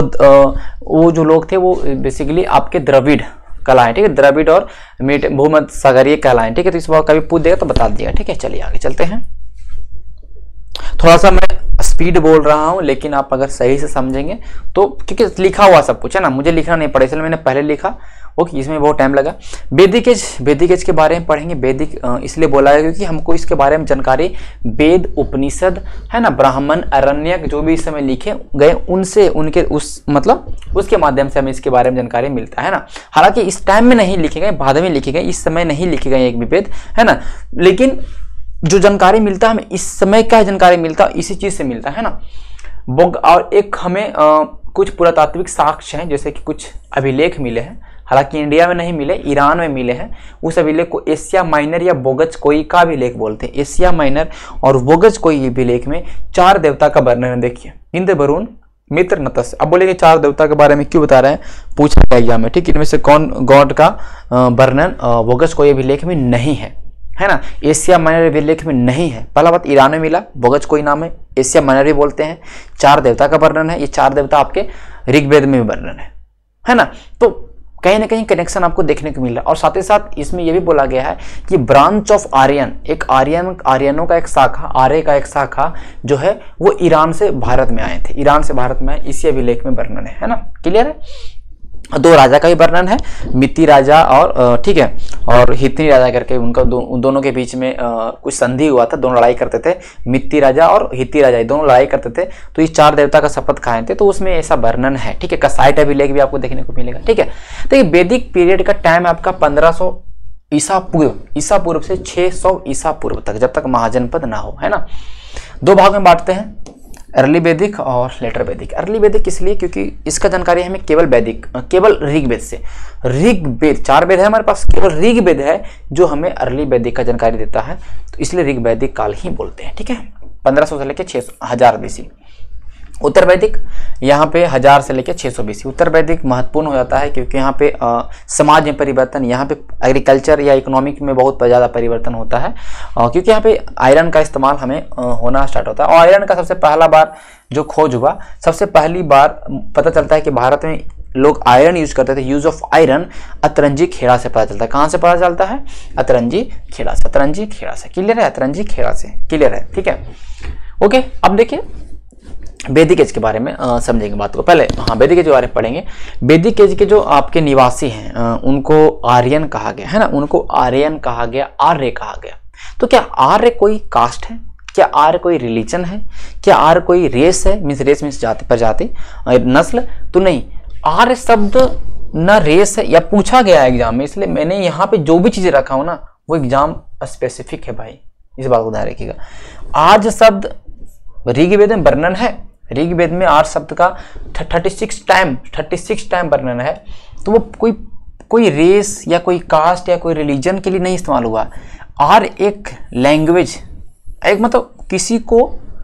वो जो लोग थे वो बेसिकली आपके द्रविड़ कहलाएं, ठीक है। द्रविड़ और भूमध्य सागरीय कहलाएं, ठीक है। तो इस बार कभी पूछ देगा तो बता दिएगा, ठीक है। चलिए आगे चलते हैं। थोड़ा सा मैं स्पीड बोल रहा हूं, लेकिन आप अगर सही से समझेंगे तो, क्योंकि लिखा हुआ सब कुछ है ना, मुझे लिखना नहीं पड़ा इसलिए मैंने पहले लिखा। ओके, इसमें बहुत टाइम लगा। वैदिक एज के बारे में पढ़ेंगे। वैदिक इसलिए बोला है क्योंकि हमको इसके बारे में जानकारी वेद, उपनिषद है ना, ब्राह्मण, अरण्यक जो भी इस समय लिखे गए उनसे, उनके उस मतलब उसके माध्यम से हमें इसके बारे में जानकारी मिलता है ना। हालांकि इस टाइम में नहीं लिखे गए, बाद में लिखे गए, इस समय नहीं लिखे गए एक भी वेद, है ना। लेकिन जो जानकारी मिलता है हमें इस समय का जानकारी मिलता है, इसी चीज से मिलता है ना। और एक हमें कुछ पुरातात्विक साक्ष्य हैं, जैसे कि कुछ अभिलेख मिले हैं, हालांकि इंडिया में नहीं मिले, ईरान में मिले हैं। उस अभिलेख को एशिया माइनर या बोगज कोई का अभिलेख बोलते हैं। एशिया माइनर और बोगज कोई अभिलेख में 4 देवता का वर्णन है। देखिए, इंद्र, वरुण, मित्र, नतस्य। अब बोलेंगे 4 देवता के बारे में क्यों बता रहे हैं, पूछा गया एग्जाम में, ठीक। इनमें से कौन गॉड का वर्णन बोगज कोई अभिलेख में नहीं है, है ना। एशिया माइनर अभिलेख में नहीं है। पहला बात, ईरान में मिला, बोगज कोई नाम है, एशिया माइनर भी बोलते हैं। 4 देवता का वर्णन है, ये 4 देवता आपके ऋग्वेद में भी वर्णन है ना। तो कहीं ना कहीं कनेक्शन आपको देखने को मिल रहा है। और साथ ही साथ इसमें यह भी बोला गया है कि ब्रांच ऑफ आर्यन, एक आर्यनों का एक शाखा, आर्य का एक शाखा जो है वो ईरान से भारत में आए थे, ईरान से भारत में आए, इसी अभिलेख में वर्णन है ना। क्लियर है। 2 राजा का भी वर्णन है, मित्ती राजा और ठीक है, और हितनी राजा करके उनका दोनों के बीच में कुछ संधि हुआ था, दोनों लड़ाई करते थे। मित्ती राजा और हित्ती राजा दोनों लड़ाई करते थे, तो ये 4 देवता का शपथ खाए थे, तो उसमें ऐसा वर्णन है, ठीक है। कसाइट अभिलेख भी आपको देखने को मिलेगा, ठीक है। तो ये वैदिक पीरियड का टाइम आपका 1500 ईसा पूर्व से 600 ईसा पूर्व तक, जब तक महाजनपद ना हो, है ना। 2 भाग में बांटते हैं, अर्ली वैदिक और लेटर वैदिक। अर्ली वैदिक इसलिए क्योंकि इसका जानकारी हमें केवल ऋग्वेद से, ऋग्वेद 4 वेद है हमारे पास, केवल ऋग्वेद है जो हमें अर्ली वैदिक का जानकारी देता है, तो इसलिए ऋग्वैदिक काल ही बोलते हैं, ठीक है। 1500 से लेकर 1000 बीसी। उत्तर वैदिक यहाँ पे 1000 से लेकर 600 बीसी। उत्तर वैदिक महत्वपूर्ण हो जाता है क्योंकि यहाँ पे समाज में परिवर्तन, यहाँ पे एग्रीकल्चर या इकोनॉमिक में बहुत ज़्यादा परिवर्तन होता है, क्योंकि यहाँ पे आयरन का इस्तेमाल हमें होना स्टार्ट होता है। और आयरन का सबसे पहला बार जो खोज हुआ, सबसे पहली बार पता चलता है कि भारत में लोग आयरन यूज करते थे। Use of iron Atranjikhera से पता चलता है। कहाँ से पता चलता है? अतरंजी खेड़ा से। अतरंजी खेड़ा से, क्लियर है? अतरंजी खेड़ा से, क्लियर है, ठीक है, ओके। अब देखिए वैदिक एज के बारे में समझेंगे बात को। पहले हाँ वैदिक एज के बारे में पढ़ेंगे। वैदिक एज के जो आपके निवासी हैं उनको आर्यन कहा गया, है ना, उनको आर्यन कहा गया, आर्य कहा गया। तो क्या आर्य कोई कास्ट है? क्या आर्य कोई रिलीजन है? क्या आर्य कोई रेस है? मीन्स रेस मीन्स जाति, प्रजाति, नस्ल? तो नहीं, आर्य शब्द न रेस है, या पूछा गया एग्जाम में, इसलिए मैंने यहाँ पे जो भी चीजें रखा हूं ना वो एग्जाम स्पेसिफिक है भाई, इस बात को ध्यान रखिएगा। आर्य शब्द ऋग्वेद में वर्णन है, ऋग्वेद में आर्य शब्द का 36 टाइम वर्णन है। तो वो कोई रेस या कोई कास्ट या कोई रिलीजन के लिए नहीं इस्तेमाल हुआ। आर्य एक लैंग्वेज, एक मतलब किसी को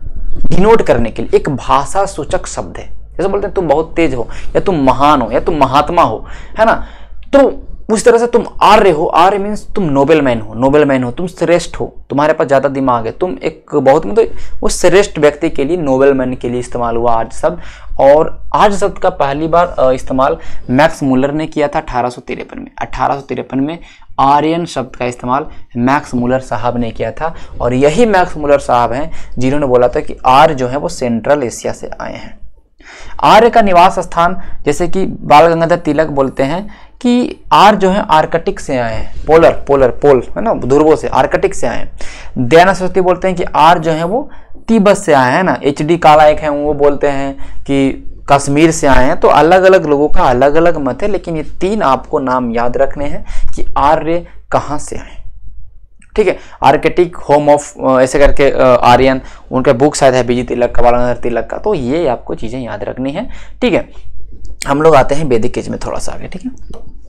डिनोट करने के लिए एक भाषा सूचक शब्द है। जैसे बोलते हैं तुम बहुत तेज हो, या तुम महान हो, या तुम महात्मा हो, है ना। तो उस तरह से तुम आर्य हो। आर्य मीन्स तुम नोबेल मैन हो, तुम श्रेष्ठ हो, तुम्हारे पास ज्यादा दिमाग है, तुम एक बहुत मतलब वो श्रेष्ठ व्यक्ति के लिए, नोबेल मैन के लिए इस्तेमाल हुआ आर्य शब्द। और आर्य शब्द का पहली बार इस्तेमाल मैक्स मुलर ने किया था 1853 में। 1853 में आर्यन शब्द का इस्तेमाल मैक्स मुलर साहब ने किया था, और यही मैक्स मुलर साहब हैं जिन्होंने बोला था कि आर्य जो है वो सेंट्रल एशिया से आए हैं। आर्य का निवास स्थान, जैसे कि बाल गंगाधर तिलक बोलते हैं कि आर्य जो है आर्कटिक से आए हैं, पोल है ना, ध्रुवों से, आर्कटिक से आए हैं। दयानंद सरस्वती बोलते हैं कि आर्य जो है वो तिब्बत से आए हैं ना। एच डी काला एक है, वो बोलते हैं कि कश्मीर से आए हैं। तो अलग अलग लोगों का अलग अलग मत है, लेकिन ये 3 आपको नाम याद रखने हैं कि आर्य कहाँ से आए। ठीक है, आर्कटिक होम ऑफ ऐसे करके आर्यन, उनका बुक शायद है बीजी तिलक का, बाल गंगाधर तिलक का। तो ये आपको चीजें याद रखनी है। ठीक है, हम लोग आते हैं वैदिक एज में थोड़ा सा आगे। ठीक है,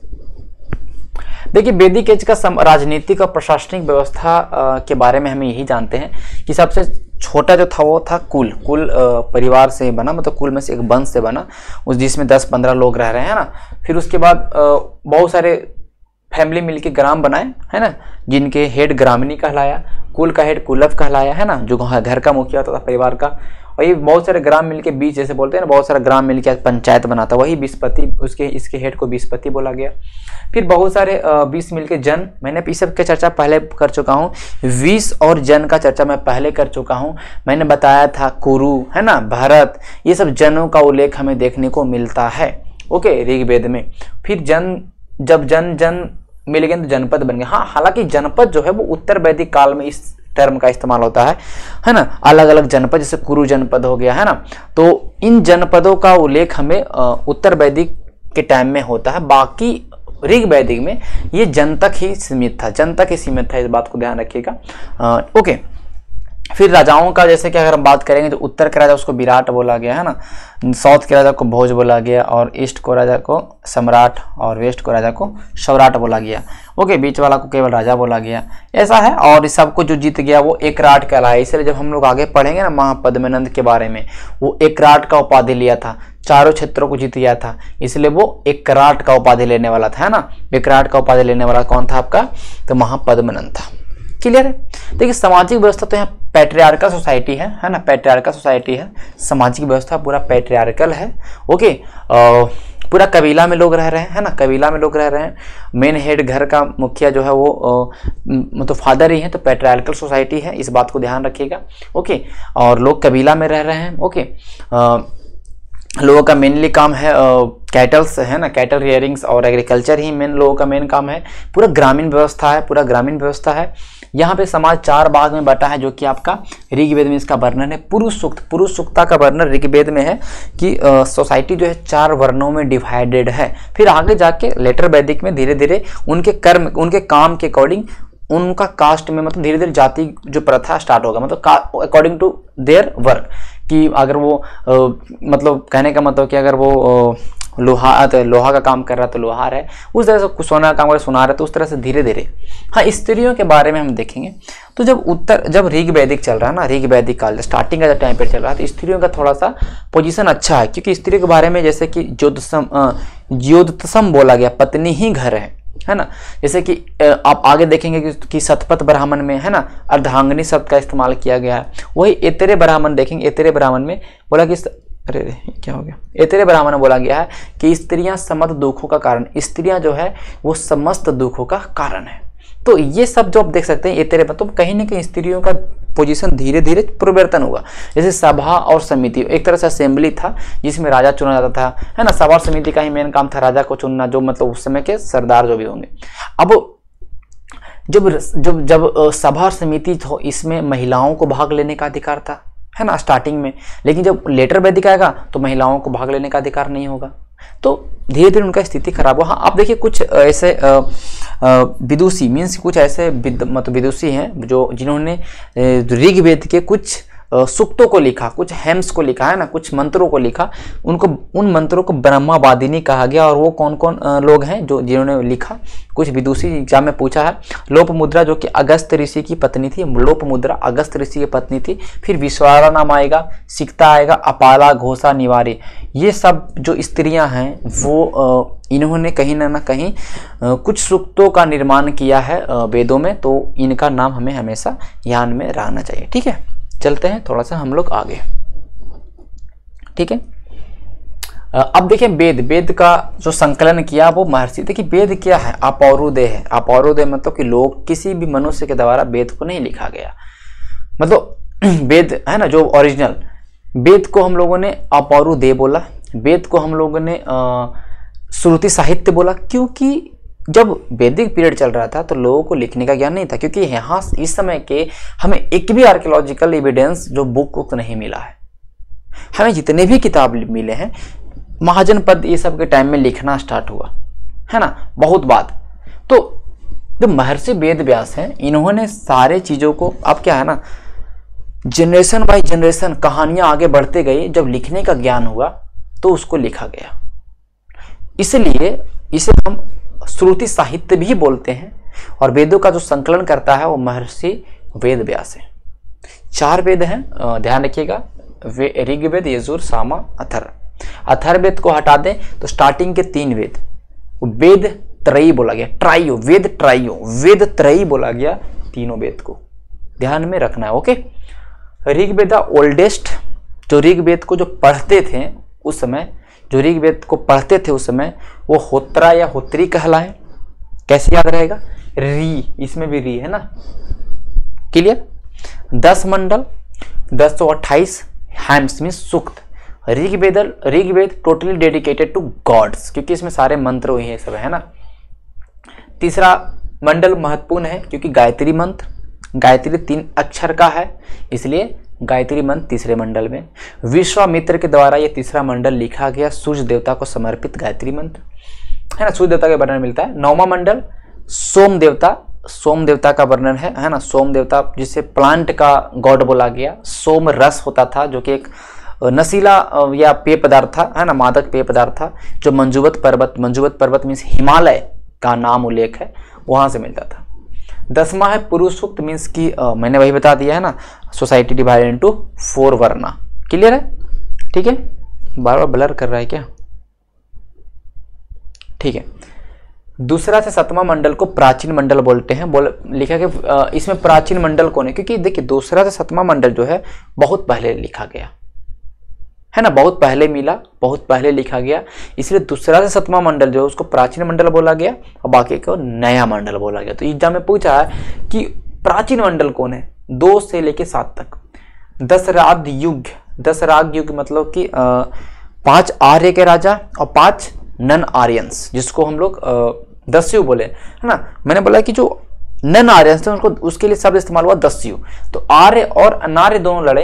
देखिए वैदिक एज का राजनीतिक और प्रशासनिक व्यवस्था के बारे में हमें यही जानते हैं कि सबसे छोटा जो था वो था कुल परिवार से बना, मतलब कुल में से एक वंश से बना, उस जिसमें 10-15 लोग रह रहे हैं ना। फिर उसके बाद बहुत सारे फैमिली मिलके ग्राम बनाए, है ना, जिनके हेड ग्रामिणी कहलाया, कुल का हेड कुलव कहलाया, है ना, जो घर का मुखिया होता था परिवार का। और ये बहुत सारे ग्राम मिलके बीच, जैसे बोलते हैं ना, बहुत सारा ग्राम मिलके पंचायत बनाता, वही बीसपति, उसके इसके हेड को बीसपति बोला गया। फिर बहुत सारे 20 मिलके जन, मैंने इस सब की चर्चा पहले कर चुका हूँ। 20 और जन का चर्चा मैं पहले कर चुका हूँ। मैंने बताया था कुरु, है ना, भरत, ये सब जनों का उल्लेख हमें देखने को मिलता है। ओके, ऋग्वेद में। फिर जब जन मिल गए तो जनपद बन गए। हाँ, हालांकि जनपद जो है वो उत्तर वैदिक काल में इस टर्म का इस्तेमाल होता है ना, अलग अलग जनपद, जैसे कुरु जनपद हो गया, है ना। तो इन जनपदों का उल्लेख हमें उत्तर वैदिक के टाइम में होता है। बाकी ऋग वैदिक में ये जन तक ही सीमित था, इस बात को ध्यान रखिएगा। ओके, फिर राजाओं का, जैसे कि अगर हम बात करेंगे तो उत्तर के राजा उसको विराट बोला गया, है ना, साउथ के राजा को भोज बोला गया, और ईस्ट को राजा को सम्राट, और वेस्ट को राजा को सौराट बोला गया। ओके, बीच वाला को केवल राजा बोला गया, ऐसा है। और इस सबको जो जीत गया वो एकराट कहलाया। इसलिए जब हम लोग आगे पढ़ेंगे ना महापद्मनंद के बारे में, वो एकराट का उपाधि लिया था, चारों क्षेत्रों को जीत गया था, इसलिए वो एकराट का उपाधि लेने वाला था, है ना। एकराट का उपाधि लेने वाला कौन था आपका? तो महापद्मनंद था। क्लियर है? देखिए सामाजिक व्यवस्था तो यहाँ पैट्रियार्कल सोसाइटी है ना, पैट्रियार्कल सोसाइटी है, सामाजिक व्यवस्था पूरा पैट्रियार्कल है। ओके, पूरा कबीला में लोग रह रहे हैं, है ना, कबीला में लोग रह रहे हैं। मेन हेड घर का मुखिया जो है वो मतलब फादर ही है, तो पैट्रियार्कल सोसाइटी है, इस बात को ध्यान रखिएगा। ओके, और लोग कबीला में रह रहे हैं। ओके, लोगों का मेनली काम है कैटल्स, है ना, कैटल रियरिंग्स और एग्रीकल्चर ही मेन लोगों का मेन काम है। पूरा ग्रामीण व्यवस्था है, पूरा ग्रामीण व्यवस्था है। यहाँ पे समाज 4 भाग में बटा है, जो कि आपका ऋग्वेद में इसका वर्णन है। पुरुष सूक्ता का वर्णन ऋग्वेद में है कि सोसाइटी जो है 4 वर्णों में डिवाइडेड है। फिर आगे जाके लेटर वैदिक में धीरे धीरे उनके कर्म, उनके काम के अकॉर्डिंग उनका कास्ट में, मतलब धीरे धीरे जाति जो प्रथा स्टार्ट होगा, मतलब अकॉर्डिंग टू देयर वर्क, कि अगर वो मतलब कहने का मतलब कि अगर वो लोहा का काम कर रहा है तो लोहार है, उस तरह से सोना का काम कर रहा है सोनार है, तो उस तरह से धीरे धीरे। हाँ, स्त्रियों के बारे में हम देखेंगे तो जब ऋग वैदिक चल रहा है ना, ऋग वैदिक काल स्टार्टिंग का टाइम पर चल रहा है, तो स्त्रियों का थोड़ा सा पोजीशन अच्छा है, क्योंकि स्त्रियों के बारे में जैसे कि ज्योतिषम बोला गया, पत्नी ही घर है ना। जैसे कि आप आगे देखेंगे कि शतपथ ब्राह्मण में, है ना, अर्धांगिनी शब्द का इस्तेमाल किया गया है। वही एतरे ब्राह्मण देखेंगे, एतरे ब्राह्मण में बोला कि अरे क्या हो गया, एतरे ब्राह्मण में बोला गया है कि स्त्रियां समस्त दुखों का कारण, स्त्रियां जो है वो समस्त दुखों का कारण है। तो ये सब जो आप देख सकते हैं एतरे, तो कहीं ना कहीं स्त्रियों का पोजीशन धीरे धीरे परिवर्तन हुआ। जैसे सभा और समिति एक तरह से असेंबली था जिसमें राजा चुना जाता था, है ना। सभा और समिति का ही मेन काम था राजा को चुनना, जो मतलब उस समय के सरदार जो भी होंगे। अब जब सभा और समिति तो इसमें महिलाओं को भाग लेने का अधिकार था, है ना, स्टार्टिंग में। लेकिन जब लेटर वैदिक आएगा तो महिलाओं को भाग लेने का अधिकार नहीं होगा, तो धीरे धीरे उनका स्थिति खराब हुआ। हाँ, आप देखिए कुछ ऐसे विदुषी मीन्स कुछ ऐसे मतलब विदुषी हैं जिन्होंने ऋग्वेद के कुछ सूक्तों को लिखा, कुछ हेम्स को लिखा, है ना, कुछ मंत्रों को लिखा। उन मंत्रों को ब्रह्मवादिनी कहा गया। और वो कौन कौन लोग हैं जिन्होंने लिखा? कुछ विदुषी एग्जाम में पूछा है। लोपमुद्रा जो कि अगस्त ऋषि की पत्नी थी, लोपमुद्रा अगस्त ऋषि की पत्नी थी। फिर विश्वारा नाम आएगा, सिक्ता आएगा, अपाला, घोषा, निवारी, ये सब जो स्त्रियां हैं वो इन्होंने कहीं ना कहीं कुछ सूक्तों का निर्माण किया है वेदों में। तो इनका नाम हमें हमेशा ध्यान में रखना चाहिए। ठीक है, चलते हैं थोड़ा सा हम लोग आगे। ठीक है, अब देखिए वेद का जो संकलन किया वो महर्षि। देखिए वेद क्या है? अपौरुदेय है। अपौरुदेय मतलब कि लोग किसी भी मनुष्य के द्वारा वेद को नहीं लिखा गया, मतलब वेद है ना जो ओरिजिनल वेद को हम लोगों ने अपौरुदेय बोला। वेद को हम लोगों ने श्रुति साहित्य बोला, क्योंकि जब वैदिक पीरियड चल रहा था तो लोगों को लिखने का ज्ञान नहीं था, क्योंकि यहाँ इस समय के हमें एक भी आर्कियोलॉजिकल एविडेंस जो बुक नहीं मिला है। हमें जितने भी किताब मिले हैं महाजनपद ये सब के टाइम में लिखना स्टार्ट हुआ है ना, बहुत बाद। तो जो महर्षि वेद व्यास हैं इन्होंने सारे चीज़ों को, अब क्या है ना, जनरेशन बाय जनरेशन कहानियां आगे बढ़ते गई, जब लिखने का ज्ञान हुआ तो उसको लिखा गया। इसलिए इसे हम श्रुति साहित्य भी बोलते हैं। और वेदों का जो संकलन करता है वो महर्षि वेद व्यास है। 4 वेद हैं, ध्यान रखिएगा, ऋग्वेद, यजुर, साम, अथर्व। अथर्ववेद को हटा दें तो स्टार्टिंग के 3 वेद, वेद त्रयी बोला गया, ट्राइयो, वेद ट्राइयो, वेद त्रयी बोला गया, तीनों वेद को ध्यान में रखना है। ओके, ऋग्वेद ओल्डेस्ट, जो ऋग्वेद को जो पढ़ते थे उस समय, जो ऋग्वेद को पढ़ते थे उस समय, वो होत्रा या होत्री कहलाए। कैसे याद रहेगा, री, इसमें भी री है ना, क्लियर। 10 मंडल, 10 तो 28 हैम्स मीन सूक्त। Rigveda totally dedicated to gods, क्योंकि इसमें सारे मंत्र हुए हैं सब, है ना। तीसरा मंडल महत्वपूर्ण है क्योंकि गायत्री मंत्र, गायत्री 3 अक्षर का है, इसलिए गायत्री मंत्र तीसरे मंडल में। विश्वामित्र के द्वारा ये तीसरा मंडल लिखा गया, सूर्य देवता को समर्पित गायत्री मंत्र, है ना, सूर्य देवता का वर्णन मिलता है। 9वां मंडल सोम देवता का वर्णन है ना। सोम देवता जिसे प्लांट का गॉड बोला गया, सोम रस होता था जो कि एक नशीला या पेय पदार्थ था, है ना, मादक पेय पदार्थ था, जो मंजुवत पर्वत मीन्स हिमालय का नाम उल्लेख है, वहां से मिलता था। 10वां है पुरुष सूक्त, मीन्स की मैंने वही बता दिया है ना, society divided into 4 varna. Clear है, ठीक है, बार बार ब्लर कर रहा है क्या, ठीक है। दूसरा से 7वां मंडल को प्राचीन मंडल बोलते हैं। लिखा कि इसमें प्राचीन मंडल कौन है, क्योंकि देखिए दूसरा से 7वां मंडल जो है बहुत पहले लिखा गया है ना, बहुत पहले मिला, बहुत पहले लिखा गया, इसलिए दूसरा से 7वां मंडल जो है उसको प्राचीन मंडल बोला गया और बाकी को नया मंडल बोला गया। तो एग्जाम में पूछा है कि प्राचीन मंडल कौन है, 2 से लेके 7 तक। 10 राग युग मतलब कि 5 आर्य के राजा और 5 नन आर्यंस, जिसको हम लोग दस्यु बोले, है ना। मैंने बोला कि जो नन आर्यंस थे उनको, उसके लिए शब्द इस्तेमाल हुआ दस्यु। तो आर्य और अनार्य दोनों लड़े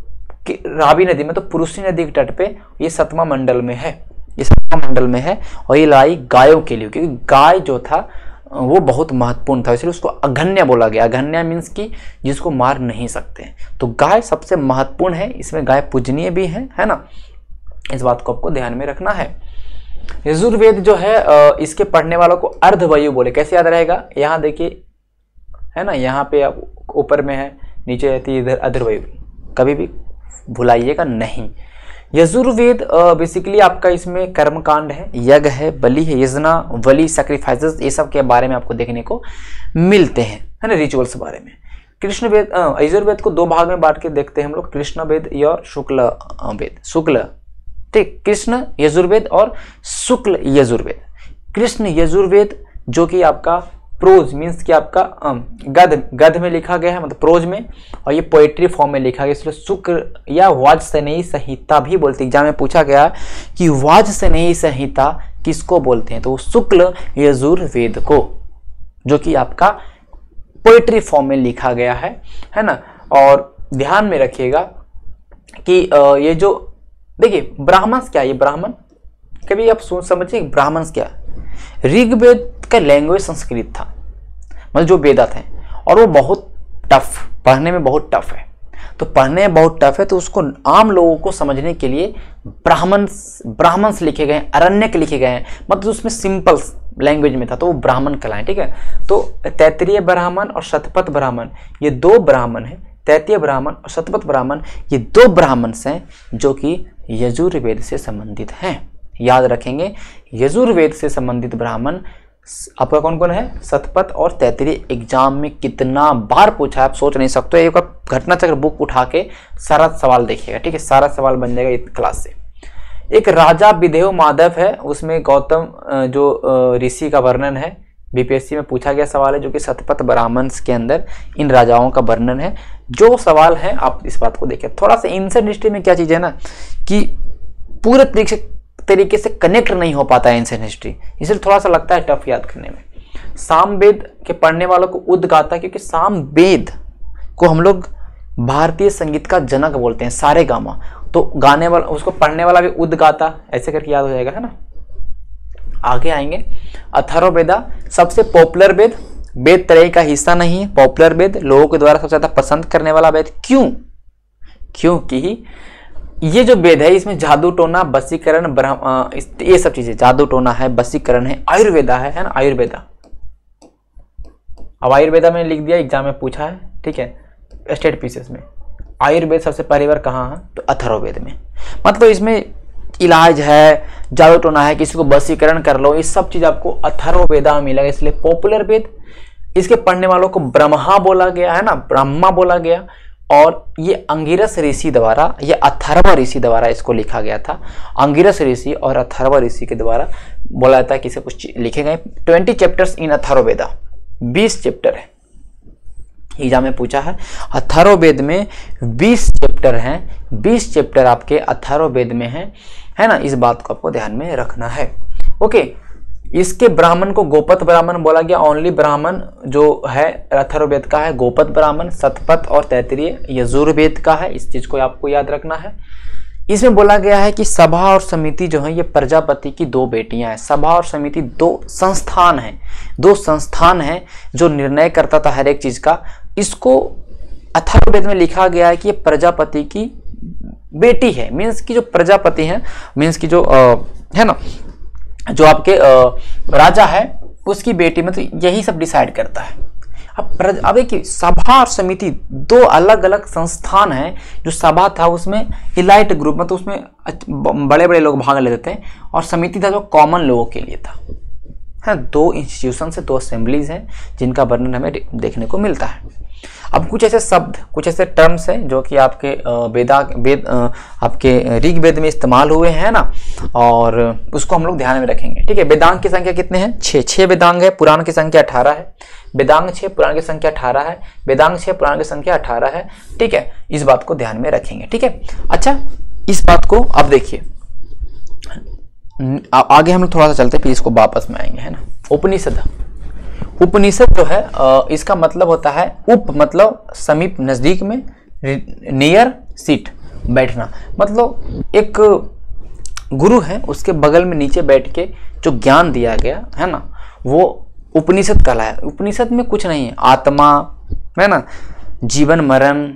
रावी नदी में, तो पुरुषी नदी के तट पे, ये 7वां मंडल में है, ये 7वां मंडल में है। और ये लड़ाई गायों के लिए, क्योंकि गाय जो था वो बहुत महत्वपूर्ण था, इसलिए उसको अघन्य बोला गया। अघन्य मीन्स की जिसको मार नहीं सकते, तो गाय सबसे महत्वपूर्ण है, इसमें गाय पूजनीय भी है ना, इस बात को आपको ध्यान में रखना है। यजुर्वेद जो है इसके पढ़ने वालों को अर्धवायु बोले। कैसे याद रहेगा, यहाँ देखिए है ना, यहाँ पे आप ऊपर में है, नीचे रहती है इधर अधर्वयु, कभी भी भुलाइएगा नहीं। यजुर्वेद बेसिकली आपका इसमें कर्मकांड है, यज्ञ है, बलि है, यजना, बलि, सैक्रिफाइसेस, ये सब के बारे में आपको देखने को मिलते हैं, है ना, रिचुअल्स बारे में। कृष्ण वेद, यजुर्वेद को 2 भाग में बांट के देखते हैं हम लोग, कृष्ण वेद और शुक्ल वेद। शुक्ल, ठीक, कृष्ण यजुर्वेद और शुक्ल यजुर्वेद। कृष्ण यजुर्वेद जो कि आपका प्रोज मीन्स कि आपका गद्य में लिखा गया है, मतलब प्रोज में, और ये पोएट्री फॉर्म में लिखा गया, इसलिए शुक्ल या वाजसनेयी संहिता भी बोलते हैं। एग्जाम में पूछा गया कि वाजसनेयी संहिता किसको बोलते हैं, तो शुक्ल यजुर्वेद को, जो कि आपका पोएट्री फॉर्म में लिखा गया है ना। और ध्यान में रखिएगा कि ये जो देखिए ब्राह्मण्स क्या है, ये ब्राह्मण कभी आप समझिए ब्राह्मण्स क्या, ऋग्वेद का लैंग्वेज संस्कृत था, मतलब जो वेदात हैं, और वो बहुत टफ, पढ़ने में बहुत टफ है। तो पढ़ने में बहुत टफ है तो उसको आम लोगों को समझने के लिए ब्राह्मण्स लिखे गए, अरण्यक लिखे गए हैं, मतलब उसमें सिंपल लैंग्वेज में था, तो वो ब्राह्मण कहलाए, ठीक है। तो तैत्तिरीय ब्राह्मण और शतपथ ब्राह्मण, ये 2 ब्राह्मण हैं, तैत्तिरीय ब्राह्मण और शतपथ ब्राह्मण, ये 2 ब्राह्मण्स हैं जो कि यजुर्वेद से संबंधित हैं। याद रखेंगे, यजुर्वेद से संबंधित ब्राह्मण आपका कौन कौन है, शतपथ और तैत्तिरीय। एग्जाम में कितना बार पूछा है आप सोच नहीं सकते। एक घटना चक्र बुक उठा के सारा सवाल देखिएगा, ठीक है, सारा सवाल बन जाएगा इस क्लास से। एक राजा विदेह माधव है, उसमें गौतम जो ऋषि का वर्णन है, बीपीएससी में पूछा गया सवाल है, जो कि शतपथ ब्राह्मण के अंदर इन राजाओं का वर्णन है। जो सवाल है आप इस बात को देखिए। थोड़ा सा एंशिएंट हिस्ट्री में क्या चीज है ना, कि पूरे तरीके से तरीके से कनेक्ट नहीं हो पाता है एंशिएंट हिस्ट्री, इसलिए थोड़ा सा लगता है टफ याद करने में। सामवेद के पढ़ने वालों को उद्गाता, क्योंकि सामवेद को हम लोग भारतीय संगीत का जनक बोलते हैं, सारे गामा, तो गाने वाला उसको पढ़ने वाला भी उद्गाता, ऐसे करके याद हो जाएगा, है ना। आगे आएंगे अथर्ववेदा, सबसे पॉपुलर वेद, वेद त्रय का हिस्सा नहीं है, पॉपुलर वेद, लोगों के द्वारा सबसे ज्यादा पसंद करने वाला वेद। क्यों? क्योंकि ये जो वेद है इसमें जादू टोना, वशीकरण, ये सब चीजें, जादू टोना है, वशीकरण है, आयुर्वेदा है ना, आयुर्वेदा। अब आयुर्वेदा में लिख दिया, एग्जाम में पूछा है, ठीक है, स्टेट पीसीएस में। आयुर्वेद सबसे पहली बार कहाँ है? तो अथर्ववेद में। मतलब इसमें इलाज है, जादू टोना है, किसी को वशीकरण कर लो, ये सब चीज आपको अथर्ववेदा में मिलेगा, इसलिए पॉपुलर वेद। इसके पढ़ने वालों को ब्रह्मा बोला गया है ना, ब्रह्मा बोला गया, और ये अंगिरस ऋषि द्वारा, ये अथर्व ऋषि द्वारा इसको लिखा गया था। अंगिरस ऋषि और अथर्व ऋषि के द्वारा बोला जाता है कि इसे कुछ लिखे गए। 20 चैप्टर्स इन अथर्ववेदा, 20 चैप्टर है, एग्जाम में पूछा है। अथर्ववेद में 20 चैप्टर हैं, 20 चैप्टर आपके अथर्ववेद में हैं, है ना, इस बात को आपको ध्यान में रखना है। ओके, इसके ब्राह्मण को गोपत ब्राह्मण बोला गया। ओनली ब्राह्मण जो है अथर्ववेद का है गोपत ब्राह्मण, शतपथ और तैत्तिरीय यजुर्वेद का है, इस चीज को आपको याद रखना है। इसमें बोला गया है कि सभा और समिति जो है ये प्रजापति की 2 बेटियां हैं। सभा और समिति 2 संस्थान हैं, 2 संस्थान हैं जो निर्णय करता था हर एक चीज का। इसको अथर्ववेद में लिखा गया है कि ये प्रजापति की बेटी है, मीन्स की जो प्रजापति है, मीन्स की जो है ना, जो आपके राजा है उसकी बेटी, मतलब यही सब डिसाइड करता है। अब देखिए, सभा और समिति 2 अलग अलग संस्थान हैं। जो सभा था उसमें इलाइट ग्रुप, मतलब उसमें बड़े बड़े लोग भाग लेते थे, और समिति था जो कॉमन लोगों के लिए था। है 2 इंस्टीट्यूशन से 2 असेंबलीज हैं जिनका वर्णन हमें देखने को मिलता है। अब कुछ ऐसे शब्द, कुछ ऐसे टर्म्स हैं जो कि आपके आपके ऋग्वेद में इस्तेमाल हुए हैं ना, और उसको हम लोग ध्यान में रखेंगे, ठीक है। वेदांग की संख्या कितने हैं? 6 वेदांग है, पुराण की संख्या 18 है। वेदांग 6, पुराण की संख्या 18 है। वेदांग 6, पुराण की संख्या 18 है, ठीक है। इस बात को ध्यान में रखेंगे, ठीक है। अच्छा, इस बात को अब देखिए, आगे हम लोग थोड़ा सा चलते फिर इसको वापस में आएंगे, है ना। उपनिषद, उपनिषद जो है इसका मतलब होता है उप, मतलब समीप, नजदीक में, नियर, सीट, बैठना। मतलब एक गुरु है, उसके बगल में नीचे बैठ के जो ज्ञान दिया गया है ना, वो उपनिषद कहलाया। उपनिषद में कुछ नहीं है, आत्मा है ना, जीवन मरण,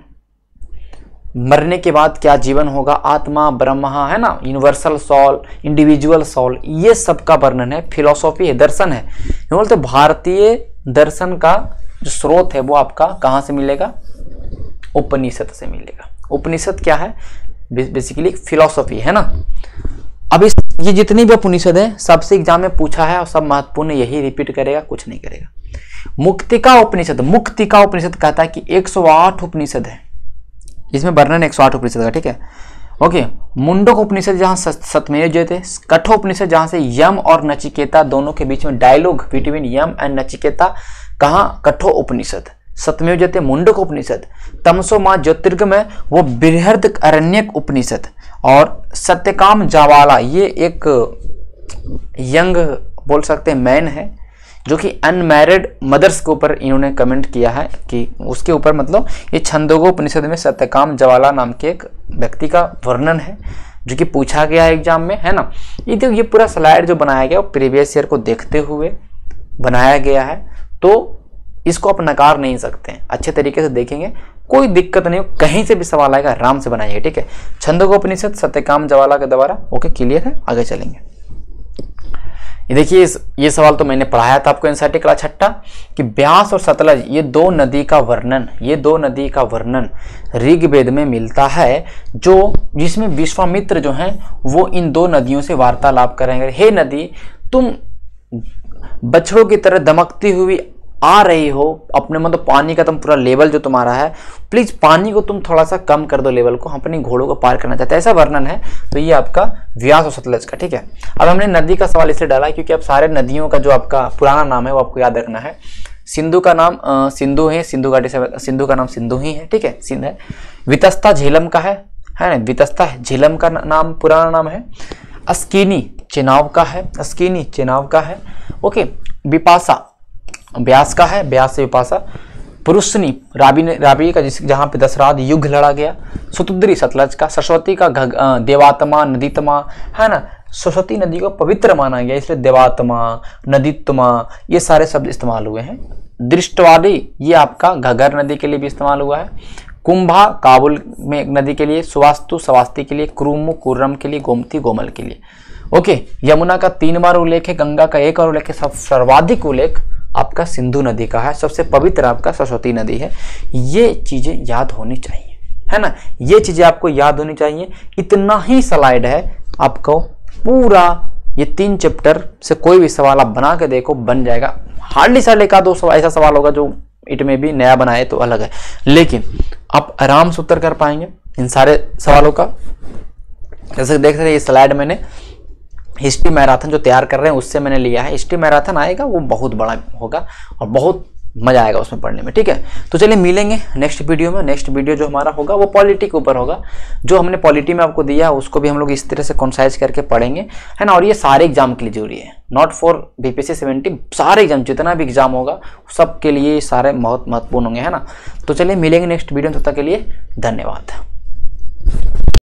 मरने के बाद क्या जीवन होगा, आत्मा, ब्रह्मा, है ना, यूनिवर्सल सोल, इंडिविजुअल सोल, ये सब का वर्णन है। फिलोसॉफी है, दर्शन है। बोलते भारतीय दर्शन का जो स्रोत है वो आपका कहाँ से मिलेगा? उपनिषद से मिलेगा। उपनिषद क्या है? बेसिकली फिलोसॉफी है ना। अब ये जितनी भी उपनिषद है सबसे एग्जाम में पूछा है, और सब महत्वपूर्ण यही रिपीट करेगा, कुछ नहीं करेगा। मुक्तिका उपनिषद, मुक्तिका उपनिषद कहता है कि 108 उपनिषद है, इसमें वर्णन 108 उपनिषद का, ठीक है। ओके, मुंडक उपनिषद जहां सत्यमेव जयते, कठोपनिषद जहां से यम और नचिकेता दोनों के बीच में dialogue between Yama and Nachiketa, कहाँ? कठो उपनिषद। सत्यमेव जयते मुंडक उपनिषद। तमसो मां ज्योतिर्गमय वो बृहद अरण्यक उपनिषद। और सत्यकाम जावाला, ये एक यंग बोल सकते हैं मैन है, जो कि अनमैरिड मदर्स के ऊपर इन्होंने कमेंट किया है कि उसके ऊपर, मतलब ये छंदोगोपनिषद में सत्यकाम जवाला नाम के एक व्यक्ति का वर्णन है जो कि पूछा गया है एग्जाम में, है ना। ये पूरा स्लाइड जो बनाया गया वो प्रीवियस ईयर को देखते हुए बनाया गया है, तो इसको आप नकार नहीं सकते हैं। अच्छे तरीके से देखेंगे, कोई दिक्कत नहीं, कहीं से भी सवाल आएगा आराम से बनाइए, ठीक है। छंदोगोपनिषद सत्यकाम जवाला के द्वारा। ओके, क्लियर है, आगे चलेंगे। ये देखिए, ये सवाल तो मैंने पढ़ाया था आपको एनसीईआरटी क्लास 6 कि ब्यास और सतलज, ये 2 नदी का वर्णन, ये 2 नदी का वर्णन ऋग्वेद में मिलता है, जो जिसमें विश्वामित्र जो हैं वो इन 2 नदियों से वार्तालाप करेंगे। हे नदी, तुम बछड़ों की तरह दमकती हुई आ रही हो, अपने मतलब पानी का तुम पूरा लेवल जो तुम्हारा है, प्लीज पानी को तुम थोड़ा सा कम कर दो लेवल को, हम अपने घोड़ों को पार करना चाहते हैं, ऐसा वर्णन है। तो ये आपका व्यास और सतलज का, ठीक है। अब हमने नदी का सवाल इसलिए डाला क्योंकि अब सारे नदियों का जो आपका पुराना नाम है वो आपको याद रखना है। सिंधु का नाम सिंधु है, सिंधु घाटी से सिंधु का नाम सिंधु ही है, ठीक है, सिंध है। वितस्ता झेलम का है ना, वितस्ता झेलम का नाम पुराना नाम है। अस्किनी चेनाब का है, अस्किनी चेनाब का है। ओके, विपाशा ब्यास का है, ब्यास से विपाशा। पुरुषनी राबी का, जिस जहाँ पे दशरथ युद्ध लड़ा गया। सुतुद्री सतलज का। सरस्वती का देवात्मा नदीतमा है ना, सरस्वती नदी को पवित्र माना गया इसलिए देवात्मा नदीतमा ये सारे शब्द इस्तेमाल हुए हैं। दृष्टवादी ये आपका घगर नदी के लिए भी इस्तेमाल हुआ है। कुंभा काबुल में एक नदी के लिए, सुवास्तु सवास्ती के लिए, कुरुमु कुर्रम के लिए, गोमती गोमल के लिए। ओके, यमुना का 3 बार उल्लेख है, गंगा का 1 बार उल्लेख है, सर्वाधिक उल्लेख आपका सिंधु नदी का है, सबसे पवित्र आपका सरस्वती नदी है। ये चीजें याद होनी चाहिए, है ना, ये चीजें आपको याद होनी चाहिए। इतना ही स्लाइड है, आपको पूरा ये 3 चैप्टर से कोई भी सवाल आप बना के देखो, बन जाएगा। हार्डली साढ़े का 2 ऐसा सवाल होगा जो इट में भी नया बनाए तो अलग है, लेकिन आप आराम से उत्तर कर पाएंगे इन सारे सवालों का। जैसे देख रहे हैं ये स्लाइड मैंने हिस्ट्री मैराथन जो तैयार कर रहे हैं उससे मैंने लिया है। हिस्ट्री मैराथन आएगा वो बहुत बड़ा होगा और बहुत मजा आएगा उसमें पढ़ने में, ठीक है। तो चलिए मिलेंगे नेक्स्ट वीडियो में। नेक्स्ट वीडियो जो हमारा होगा वो पॉलिटी के ऊपर होगा। जो हमने पॉलिटी में आपको दिया उसको भी हम लोग इस तरह से कॉन्साइज करके पढ़ेंगे, है ना। और ये सारे एग्जाम के लिए जरूरी है, नॉट फॉर बीपीएससी 70, सारे एग्जाम जितना भी एग्जाम होगा सबके लिए सारे बहुत महत्वपूर्ण होंगे, है ना। तो चलिए मिलेंगे नेक्स्ट वीडियो में, तब तक के लिए धन्यवाद।